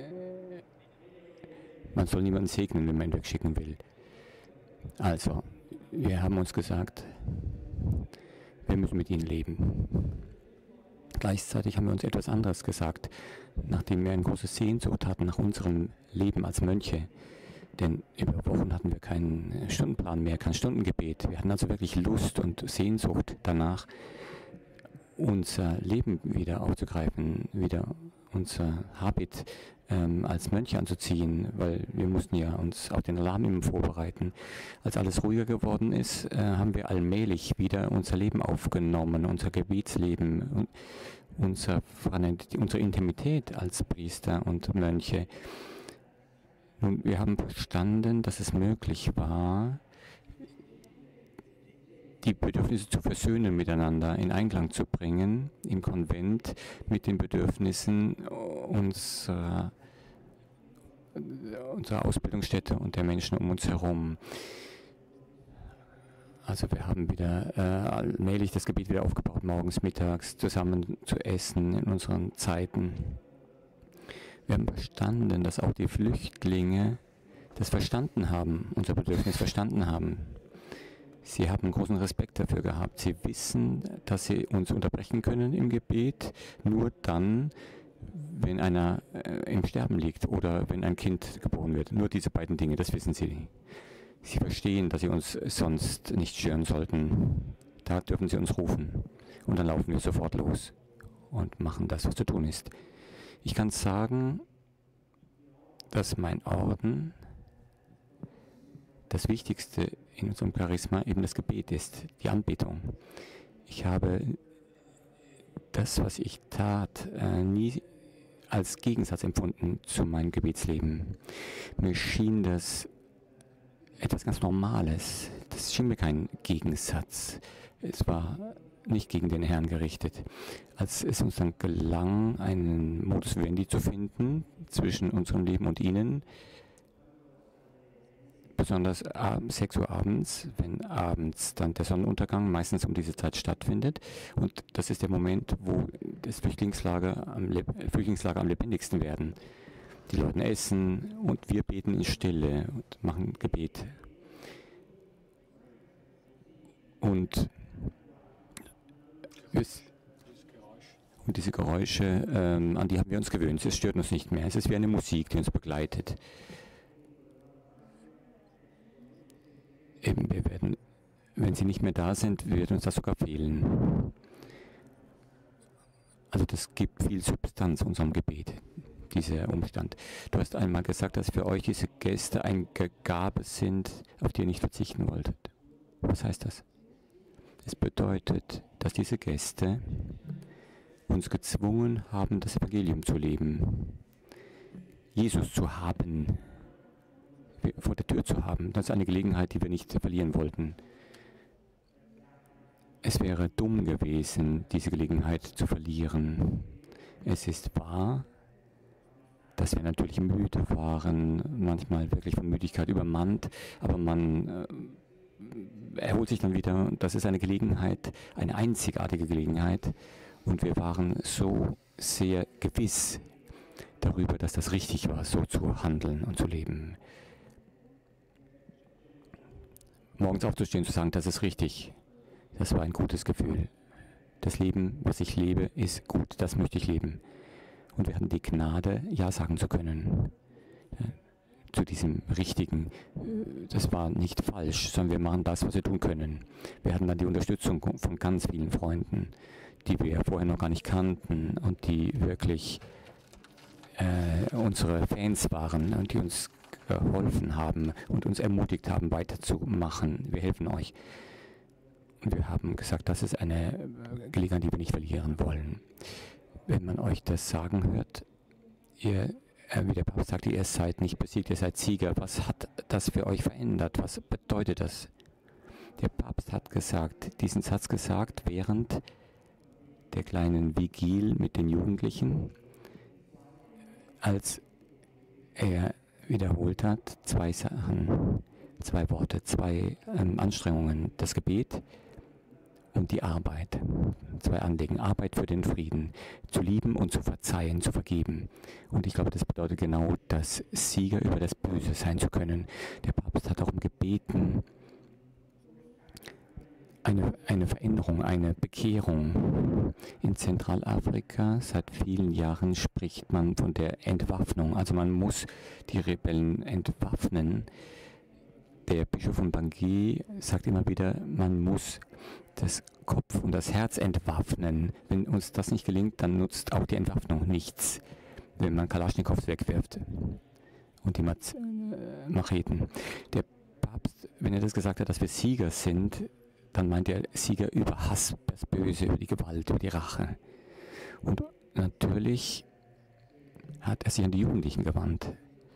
man soll niemanden segnen, wenn man ihn wegschicken will. Also, wir haben uns gesagt, wir müssen mit ihnen leben. Gleichzeitig haben wir uns etwas anderes gesagt, nachdem wir eine große Sehnsucht hatten nach unserem Leben als Mönche. Denn über Wochen hatten wir keinen Stundenplan mehr, kein Stundengebet. Wir hatten also wirklich Lust und Sehnsucht danach, unser Leben wieder aufzugreifen, wieder unser Habit als Mönche anzuziehen, weil wir mussten ja uns auf den Alarm immer vorbereiten. Als alles ruhiger geworden ist, haben wir allmählich wieder unser Leben aufgenommen, unser Gebetsleben, unsere Intimität als Priester und Mönche. Nun, wir haben verstanden, dass es möglich war, die Bedürfnisse zu versöhnen miteinander, in Einklang zu bringen im Konvent mit den Bedürfnissen unserer Ausbildungsstätte und der Menschen um uns herum. Also wir haben wieder allmählich das Gebiet wieder aufgebaut, morgens, mittags zusammen zu essen in unseren Zeiten. Wir haben verstanden, dass auch die Flüchtlinge das verstanden haben, unser Bedürfnis verstanden haben. Sie haben großen Respekt dafür gehabt. Sie wissen, dass sie uns unterbrechen können im Gebet, nur dann, wenn einer im Sterben liegt oder wenn ein Kind geboren wird. Nur diese beiden Dinge, das wissen sie. Sie verstehen, dass sie uns sonst nicht stören sollten. Tag dürfen Sie uns rufen. Und dann laufen wir sofort los und machen das, was zu tun ist. Ich kann sagen, dass mein Orden das Wichtigste in unserem Charisma eben das Gebet ist, die Anbetung. Ich habe das, was ich tat, nie als Gegensatz empfunden zu meinem Gebetsleben. Mir schien das etwas ganz Normales. Das schien mir kein Gegensatz. Es war nicht gegen den Herrn gerichtet. Als es uns dann gelang, einen Modus vivendi zu finden zwischen unserem Leben und ihnen, besonders 6 Uhr abends, wenn abends dann der Sonnenuntergang meistens um diese Zeit stattfindet. Und das ist der Moment, wo das Flüchtlingslager am lebendigsten werden. Die Leute essen und wir beten in Stille und machen Gebet. Und diese Geräusche, an die haben wir uns gewöhnt. Es stört uns nicht mehr. Es ist wie eine Musik, die uns begleitet. Eben, wir werden, wenn sie nicht mehr da sind, wird uns das sogar fehlen. Also das gibt viel Substanz unserem Gebet, dieser Umstand. Du hast einmal gesagt, dass für euch diese Gäste eine Gabe sind, auf die ihr nicht verzichten wolltet. Was heißt das? Es bedeutet, dass diese Gäste uns gezwungen haben, das Evangelium zu leben, Jesus zu haben, vor der Tür zu haben. Das ist eine Gelegenheit, die wir nicht verlieren wollten. Es wäre dumm gewesen, diese Gelegenheit zu verlieren. Es ist wahr, dass wir natürlich müde waren, manchmal wirklich von Müdigkeit übermannt, aber man erholt sich dann wieder. Das ist eine Gelegenheit, eine einzigartige Gelegenheit. Und wir waren so sehr gewiss darüber, dass das richtig war, so zu handeln und zu leben. Morgens aufzustehen und zu sagen, das ist richtig, das war ein gutes Gefühl. Das Leben, was ich lebe, ist gut, das möchte ich leben. Und wir hatten die Gnade, Ja sagen zu können. Zu diesem Richtigen. Das war nicht falsch, sondern wir machen das, was wir tun können. Wir hatten dann die Unterstützung von ganz vielen Freunden, die wir vorher noch gar nicht kannten und die wirklich unsere Fans waren und die uns geholfen haben und uns ermutigt haben, weiterzumachen. Wir helfen euch. Und wir haben gesagt, das ist eine Gelegenheit, die wir nicht verlieren wollen. Wenn man euch das sagen hört, wie der Papst sagte, ihr seid nicht besiegt, ihr seid Sieger. Was hat das für euch verändert? Was bedeutet das? Der Papst hat diesen Satz gesagt, während der kleinen Vigil mit den Jugendlichen, als er wiederholt hat, 2 Sachen, 2 Worte, 2 Anstrengungen, das Gebet und die Arbeit. 2 Anliegen, Arbeit für den Frieden, zu lieben und zu verzeihen, zu vergeben. Und ich glaube, das bedeutet genau, das Sieger über das Böse sein zu können. Der Papst hat darum gebeten, eine Veränderung, eine Bekehrung. In Zentralafrika seit vielen Jahren spricht man von der Entwaffnung. Also man muss die Rebellen entwaffnen. Der Bischof von Bangui sagt immer wieder, man muss das Kopf und das Herz entwaffnen. Wenn uns das nicht gelingt, dann nutzt auch die Entwaffnung nichts, wenn man Kalaschnikows wegwirft und die Macheten. Der Papst, wenn er das gesagt hat, dass wir Sieger sind, dann meint er Sieger über Hass, das Böse, über die Gewalt, über die Rache. Und natürlich hat er sich an die Jugendlichen gewandt.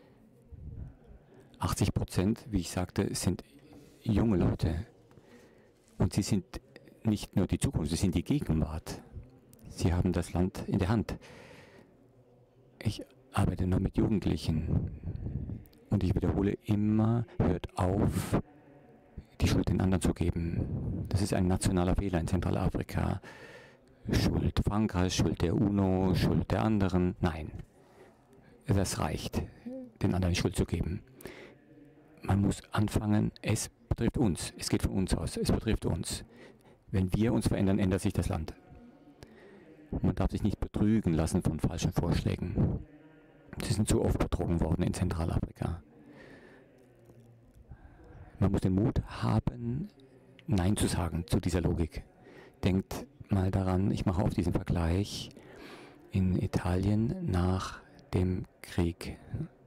80%, wie ich sagte, sind junge Leute. Und sie sind nicht nur die Zukunft, sie sind die Gegenwart. Sie haben das Land in der Hand. Ich arbeite nur mit Jugendlichen. Und ich wiederhole immer, hört auf, die Schuld den anderen zu geben. Das ist ein nationaler Fehler in Zentralafrika. Schuld Frankreichs, Schuld der UNO, Schuld der anderen. Nein, das reicht, den anderen die Schuld zu geben. Man muss anfangen, es betrifft uns, es geht von uns aus, es betrifft uns. Wenn wir uns verändern, ändert sich das Land. Man darf sich nicht betrügen lassen von falschen Vorschlägen. Sie sind zu oft betrogen worden in Zentralafrika. Man muss den Mut haben, Nein zu sagen zu dieser Logik. Denkt mal daran, ich mache auf diesen Vergleich in Italien nach dem Krieg,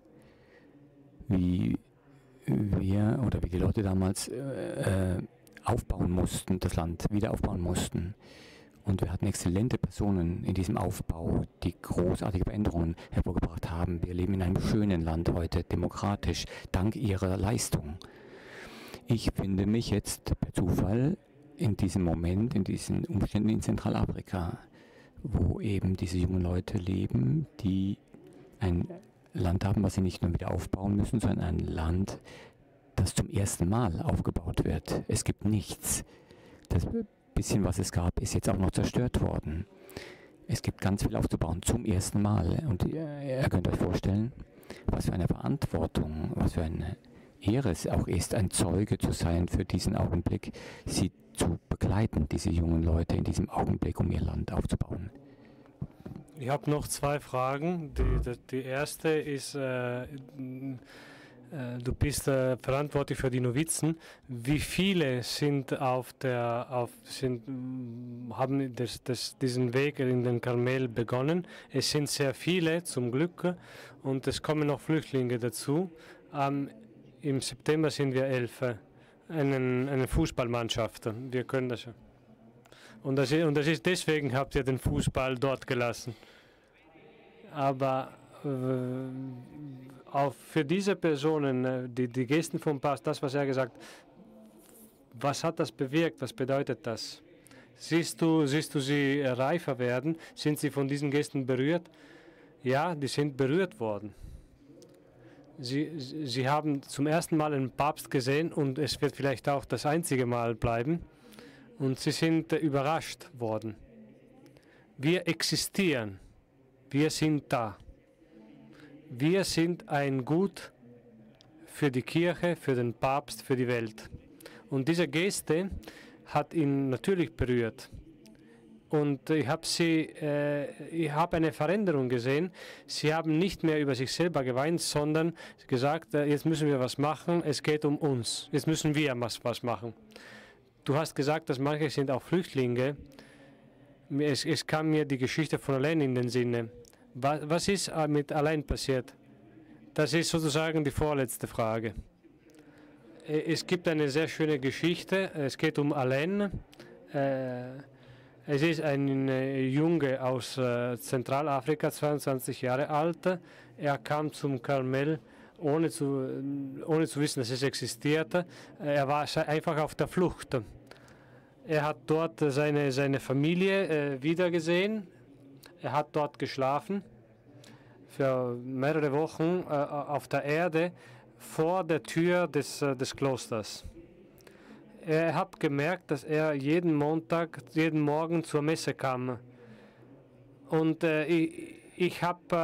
wie wir oder wie die Leute damals aufbauen mussten, das Land wieder aufbauen mussten. Und wir hatten exzellente Personen in diesem Aufbau, die großartige Veränderungen hervorgebracht haben. Wir leben in einem schönen Land heute, demokratisch, dank ihrer Leistung. Ich finde mich jetzt per Zufall in diesem Moment, in diesen Umständen in Zentralafrika, wo eben diese jungen Leute leben, die ein Land haben, was sie nicht nur wieder aufbauen müssen, sondern ein Land, das zum ersten Mal aufgebaut wird. Es gibt nichts. Das bisschen, was es gab, ist jetzt auch noch zerstört worden. Es gibt ganz viel aufzubauen, zum ersten Mal. Und ihr könnt euch vorstellen, was für eine Verantwortung, was für eine Ehre es auch ist, ein Zeuge zu sein für diesen Augenblick, sie zu begleiten, diese jungen Leute in diesem Augenblick, um ihr Land aufzubauen. Ich habe noch zwei Fragen. Die erste ist, du bist verantwortlich für die Novizen. Wie viele sind haben diesen Weg in den Karmel begonnen? Es sind sehr viele, zum Glück, und es kommen noch Flüchtlinge dazu. Im September sind wir 11, eine Fußballmannschaft. Wir können das. Und das ist deswegen habt ihr den Fußball dort gelassen. Aber auch für diese Personen, die Gesten vom Papst, das, was er gesagt hat, was hat das bewirkt? Was bedeutet das? Siehst du sie reifer werden? Sind sie von diesen Gesten berührt? Ja, die sind berührt worden. Sie haben zum ersten Mal einen Papst gesehen und es wird vielleicht auch das einzige Mal bleiben. Und sie sind überrascht worden. Wir existieren. Wir sind da. Wir sind ein Gut für die Kirche, für den Papst, für die Welt. Und diese Geste hat ihn natürlich berührt. Und ich habe eine Veränderung gesehen. Sie haben nicht mehr über sich selber geweint, sondern gesagt, jetzt müssen wir was machen, es geht um uns. Jetzt müssen wir was machen. Du hast gesagt, dass manche sind auch Flüchtlinge. Es kam mir die Geschichte von Alain in den Sinne. Was ist mit Alain passiert? Das ist sozusagen die vorletzte Frage. Es gibt eine sehr schöne Geschichte. Es geht um Alain. Es ist ein Junge aus Zentralafrika, 22 Jahre alt. Er kam zum Karmel, ohne zu wissen, dass es existierte. Er war einfach auf der Flucht. Er hat dort seine Familie wiedergesehen. Er hat dort geschlafen für mehrere Wochen auf der Erde vor der Tür des Klosters. Er hat gemerkt, dass er jeden Morgen zur Messe kam. Und ich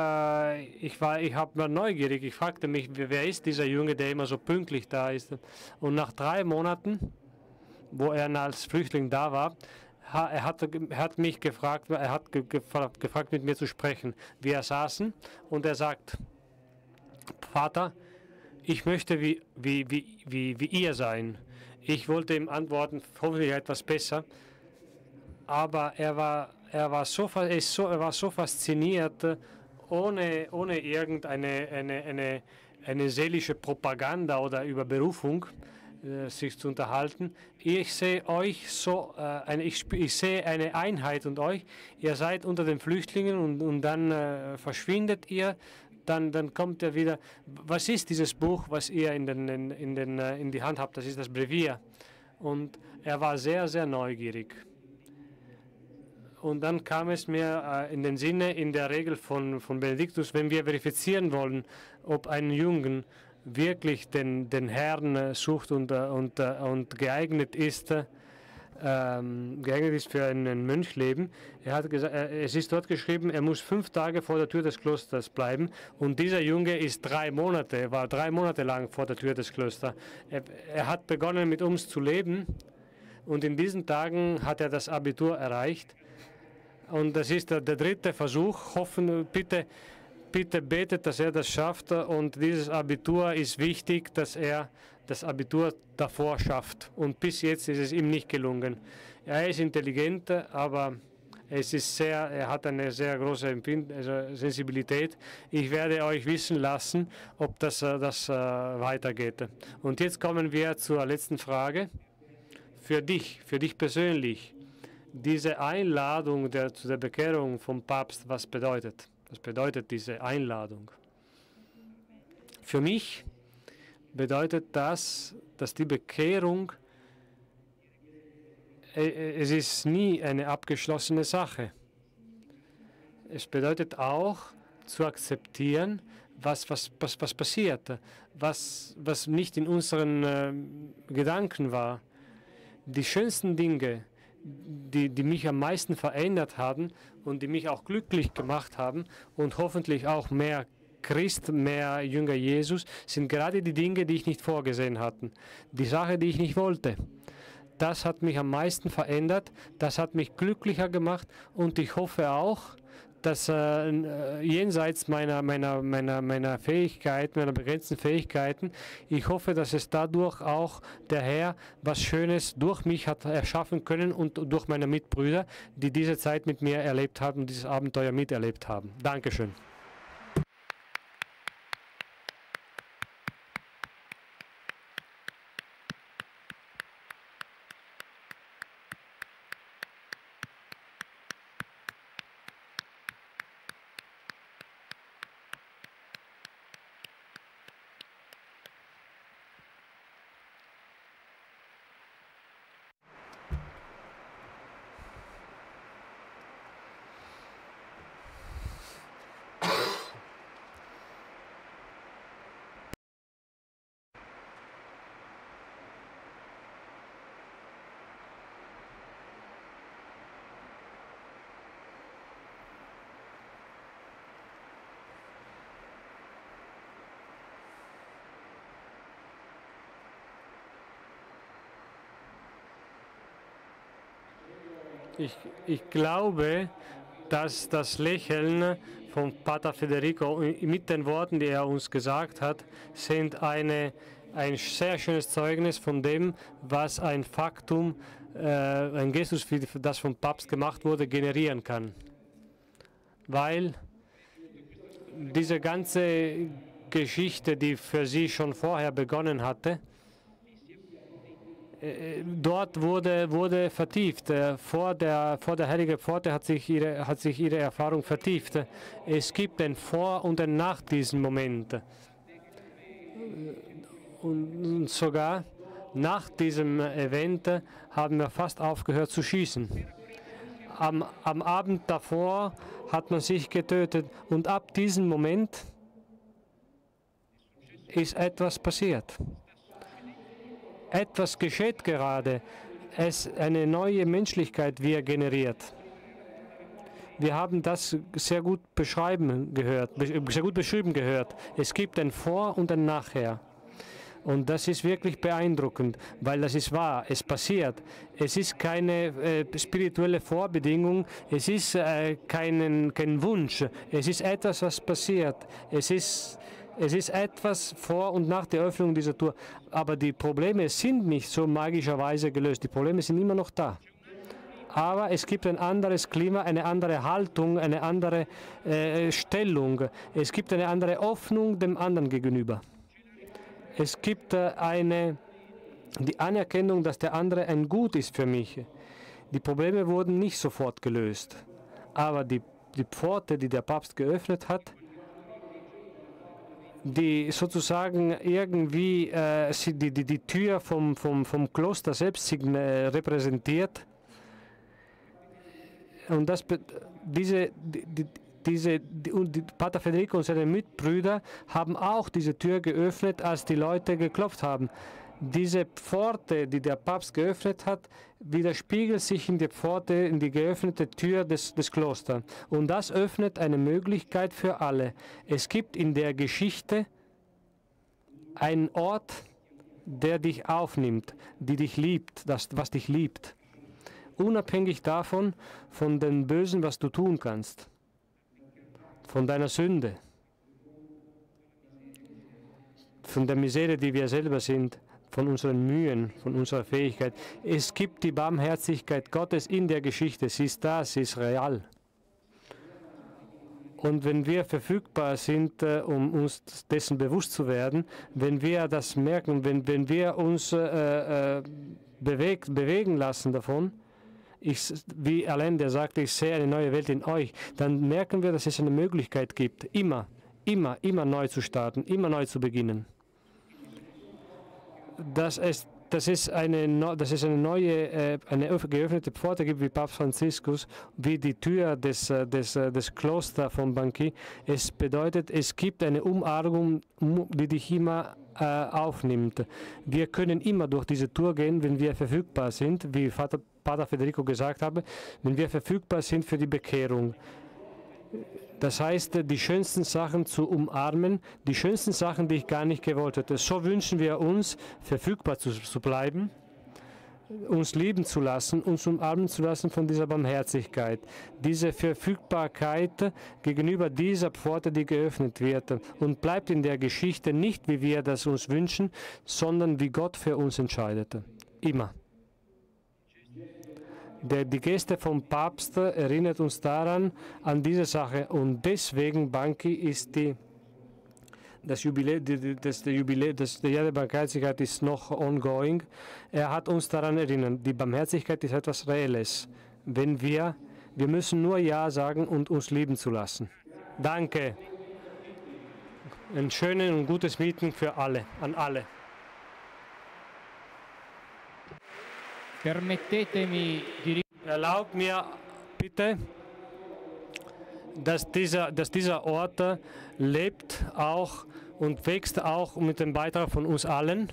war neugierig. Ich fragte mich, wer ist dieser Junge, der immer so pünktlich da ist. Und nach 3 Monaten, wo er als Flüchtling da war, er hat mich gefragt, gefragt, mit mir zu sprechen. Wir saßen und er sagt, Vater, ich möchte wie ihr sein. Ich wollte ihm antworten, hoffentlich etwas besser, aber er war so fasziniert, ohne irgendeine eine seelische Propaganda oder über Berufung sich zu unterhalten. Ich sehe euch so, ich sehe eine Einheit und euch. Ihr seid unter den Flüchtlingen und dann verschwindet ihr. Dann kommt er wieder. Was ist dieses Buch, was ihr in die Hand habt? Das ist das Brevier. Und er war sehr, sehr neugierig. Und dann kam es mir in den Sinne, in der Regel von Benediktus, wenn wir verifizieren wollen, ob ein Jungen wirklich den Herrn sucht und geeignet ist für ein Mönchleben. Er hat gesagt, es ist dort geschrieben, er muss 5 Tage vor der Tür des Klosters bleiben. Und dieser Junge war 3 Monate lang vor der Tür des Klosters. Er hat begonnen, mit uns zu leben. Und in diesen Tagen hat er das Abitur erreicht. Und das ist der 3. Versuch. Bitte bitte betet, dass er das schafft. Und dieses Abitur ist wichtig, dass er das Abitur davor schafft. Und bis jetzt ist es ihm nicht gelungen. Er ist intelligent, aber er hat eine sehr große Sensibilität. Ich werde euch wissen lassen, ob das weitergeht. Und jetzt kommen wir zur letzten Frage. Für dich persönlich, diese Einladung zu der Bekehrung vom Papst, was bedeutet? Was bedeutet diese Einladung? Für mich bedeutet das, dass die Bekehrung, es ist nie eine abgeschlossene Sache. Es bedeutet auch zu akzeptieren, was passiert, was nicht in unseren Gedanken war. Die schönsten Dinge, die mich am meisten verändert haben und die mich auch glücklich gemacht haben und hoffentlich auch mehr Christ, mehr Jünger Jesus, sind gerade die Dinge, die ich nicht vorgesehen hatte. Die Sache, die ich nicht wollte. Das hat mich am meisten verändert, das hat mich glücklicher gemacht und ich hoffe auch, dass jenseits meiner Fähigkeiten, meiner begrenzten Fähigkeiten, ich hoffe, dass es dadurch auch der Herr was Schönes durch mich hat erschaffen können und durch meine Mitbrüder, die diese Zeit mit mir erlebt haben und dieses Abenteuer miterlebt haben. Dankeschön. Ich glaube, dass das Lächeln von Pater Federico mit den Worten, die er uns gesagt hat, sind ein sehr schönes Zeugnis von dem, was ein Faktum, ein Gestus, das vom Papst gemacht wurde, generieren kann. Weil diese ganze Geschichte, die für sie schon vorher begonnen hatte, dort wurde vertieft. Vor der Heiligen Pforte hat sich ihre Erfahrung vertieft. Es gibt ein Vor und ein Nach diesem Moment. Und sogar nach diesem Event haben wir fast aufgehört zu schießen. Am Abend davor hat man sich getötet und ab diesem Moment ist etwas passiert. Etwas geschieht gerade. Eine neue Menschlichkeit wird generiert. Wir haben das sehr gut beschrieben gehört. Es gibt ein Vor und ein Nachher. Und das ist wirklich beeindruckend, weil das ist wahr, es passiert. Es ist keine spirituelle Vorbedingung, es ist kein Wunsch, es ist etwas, was passiert. Es ist etwas vor und nach der Öffnung dieser Tür. Aber die Probleme sind nicht so magischerweise gelöst. Die Probleme sind immer noch da. Aber es gibt ein anderes Klima, eine andere Haltung, eine andere Stellung. Es gibt eine andere Öffnung dem anderen gegenüber. Es gibt die Anerkennung, dass der andere ein Gut ist für mich. Die Probleme wurden nicht sofort gelöst. Aber die Pforte, die der Papst geöffnet hat, die sozusagen irgendwie die Tür vom Kloster selbst repräsentiert. Und Pater Federico und seine Mitbrüder haben auch diese Tür geöffnet, als die Leute geklopft haben. Diese Pforte, die der Papst geöffnet hat, widerspiegelt sich in die Pforte, in die geöffnete Tür des Klosters. Und das öffnet eine Möglichkeit für alle. Es gibt in der Geschichte einen Ort, der dich aufnimmt, die dich liebt, was dich liebt. Unabhängig davon, von dem Bösen, was du tun kannst, von deiner Sünde. von der Misere, die wir selber sind, von unseren Mühen, von unserer Fähigkeit. Es gibt die Barmherzigkeit Gottes in der Geschichte. Sie ist da, sie ist real. Und wenn wir verfügbar sind, um uns dessen bewusst zu werden, wenn wir das merken, wenn wir uns bewegen lassen davon, wie Alain, der sagte, ich sehe eine neue Welt in euch, dann merken wir, dass es eine Möglichkeit gibt, immer neu zu starten, immer neu zu beginnen. Das ist eine neue, eine geöffnete Pforte gibt, wie Papst Franziskus, wie die Tür des Klosters von Banqui. Es bedeutet, es gibt eine Umarmung, die dich immer aufnimmt. Wir können immer durch diese Tür gehen, wenn wir verfügbar sind, wie Pater Federico gesagt habe, wenn wir verfügbar sind für die Bekehrung. Das heißt, die schönsten Sachen zu umarmen, die schönsten Sachen, die ich gar nicht gewollt hätte. So wünschen wir uns, verfügbar zu bleiben, uns lieben zu lassen, uns umarmen zu lassen von dieser Barmherzigkeit. Diese Verfügbarkeit gegenüber dieser Pforte, die geöffnet wird und bleibt in der Geschichte nicht, wie wir das uns wünschen, sondern wie Gott für uns entscheidet. Immer. Die Geste vom Papst erinnert uns daran, an diese Sache. Und deswegen, Banqui, ist das Jahr der Barmherzigkeit ist noch ongoing. Er hat uns daran erinnert, die Barmherzigkeit ist etwas Reelles. Wir müssen nur Ja sagen und uns lieben zu lassen. Danke. Ein schönes und gutes Meeting für alle, an alle. Erlaubt mir bitte, dass dieser Ort lebt auch und wächst auch mit dem Beitrag von uns allen.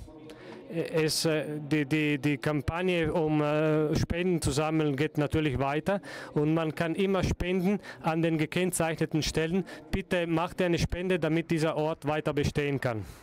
Die Kampagne, um Spenden zu sammeln, geht natürlich weiter und man kann immer spenden an den gekennzeichneten Stellen. Bitte macht eine Spende, damit dieser Ort weiter bestehen kann.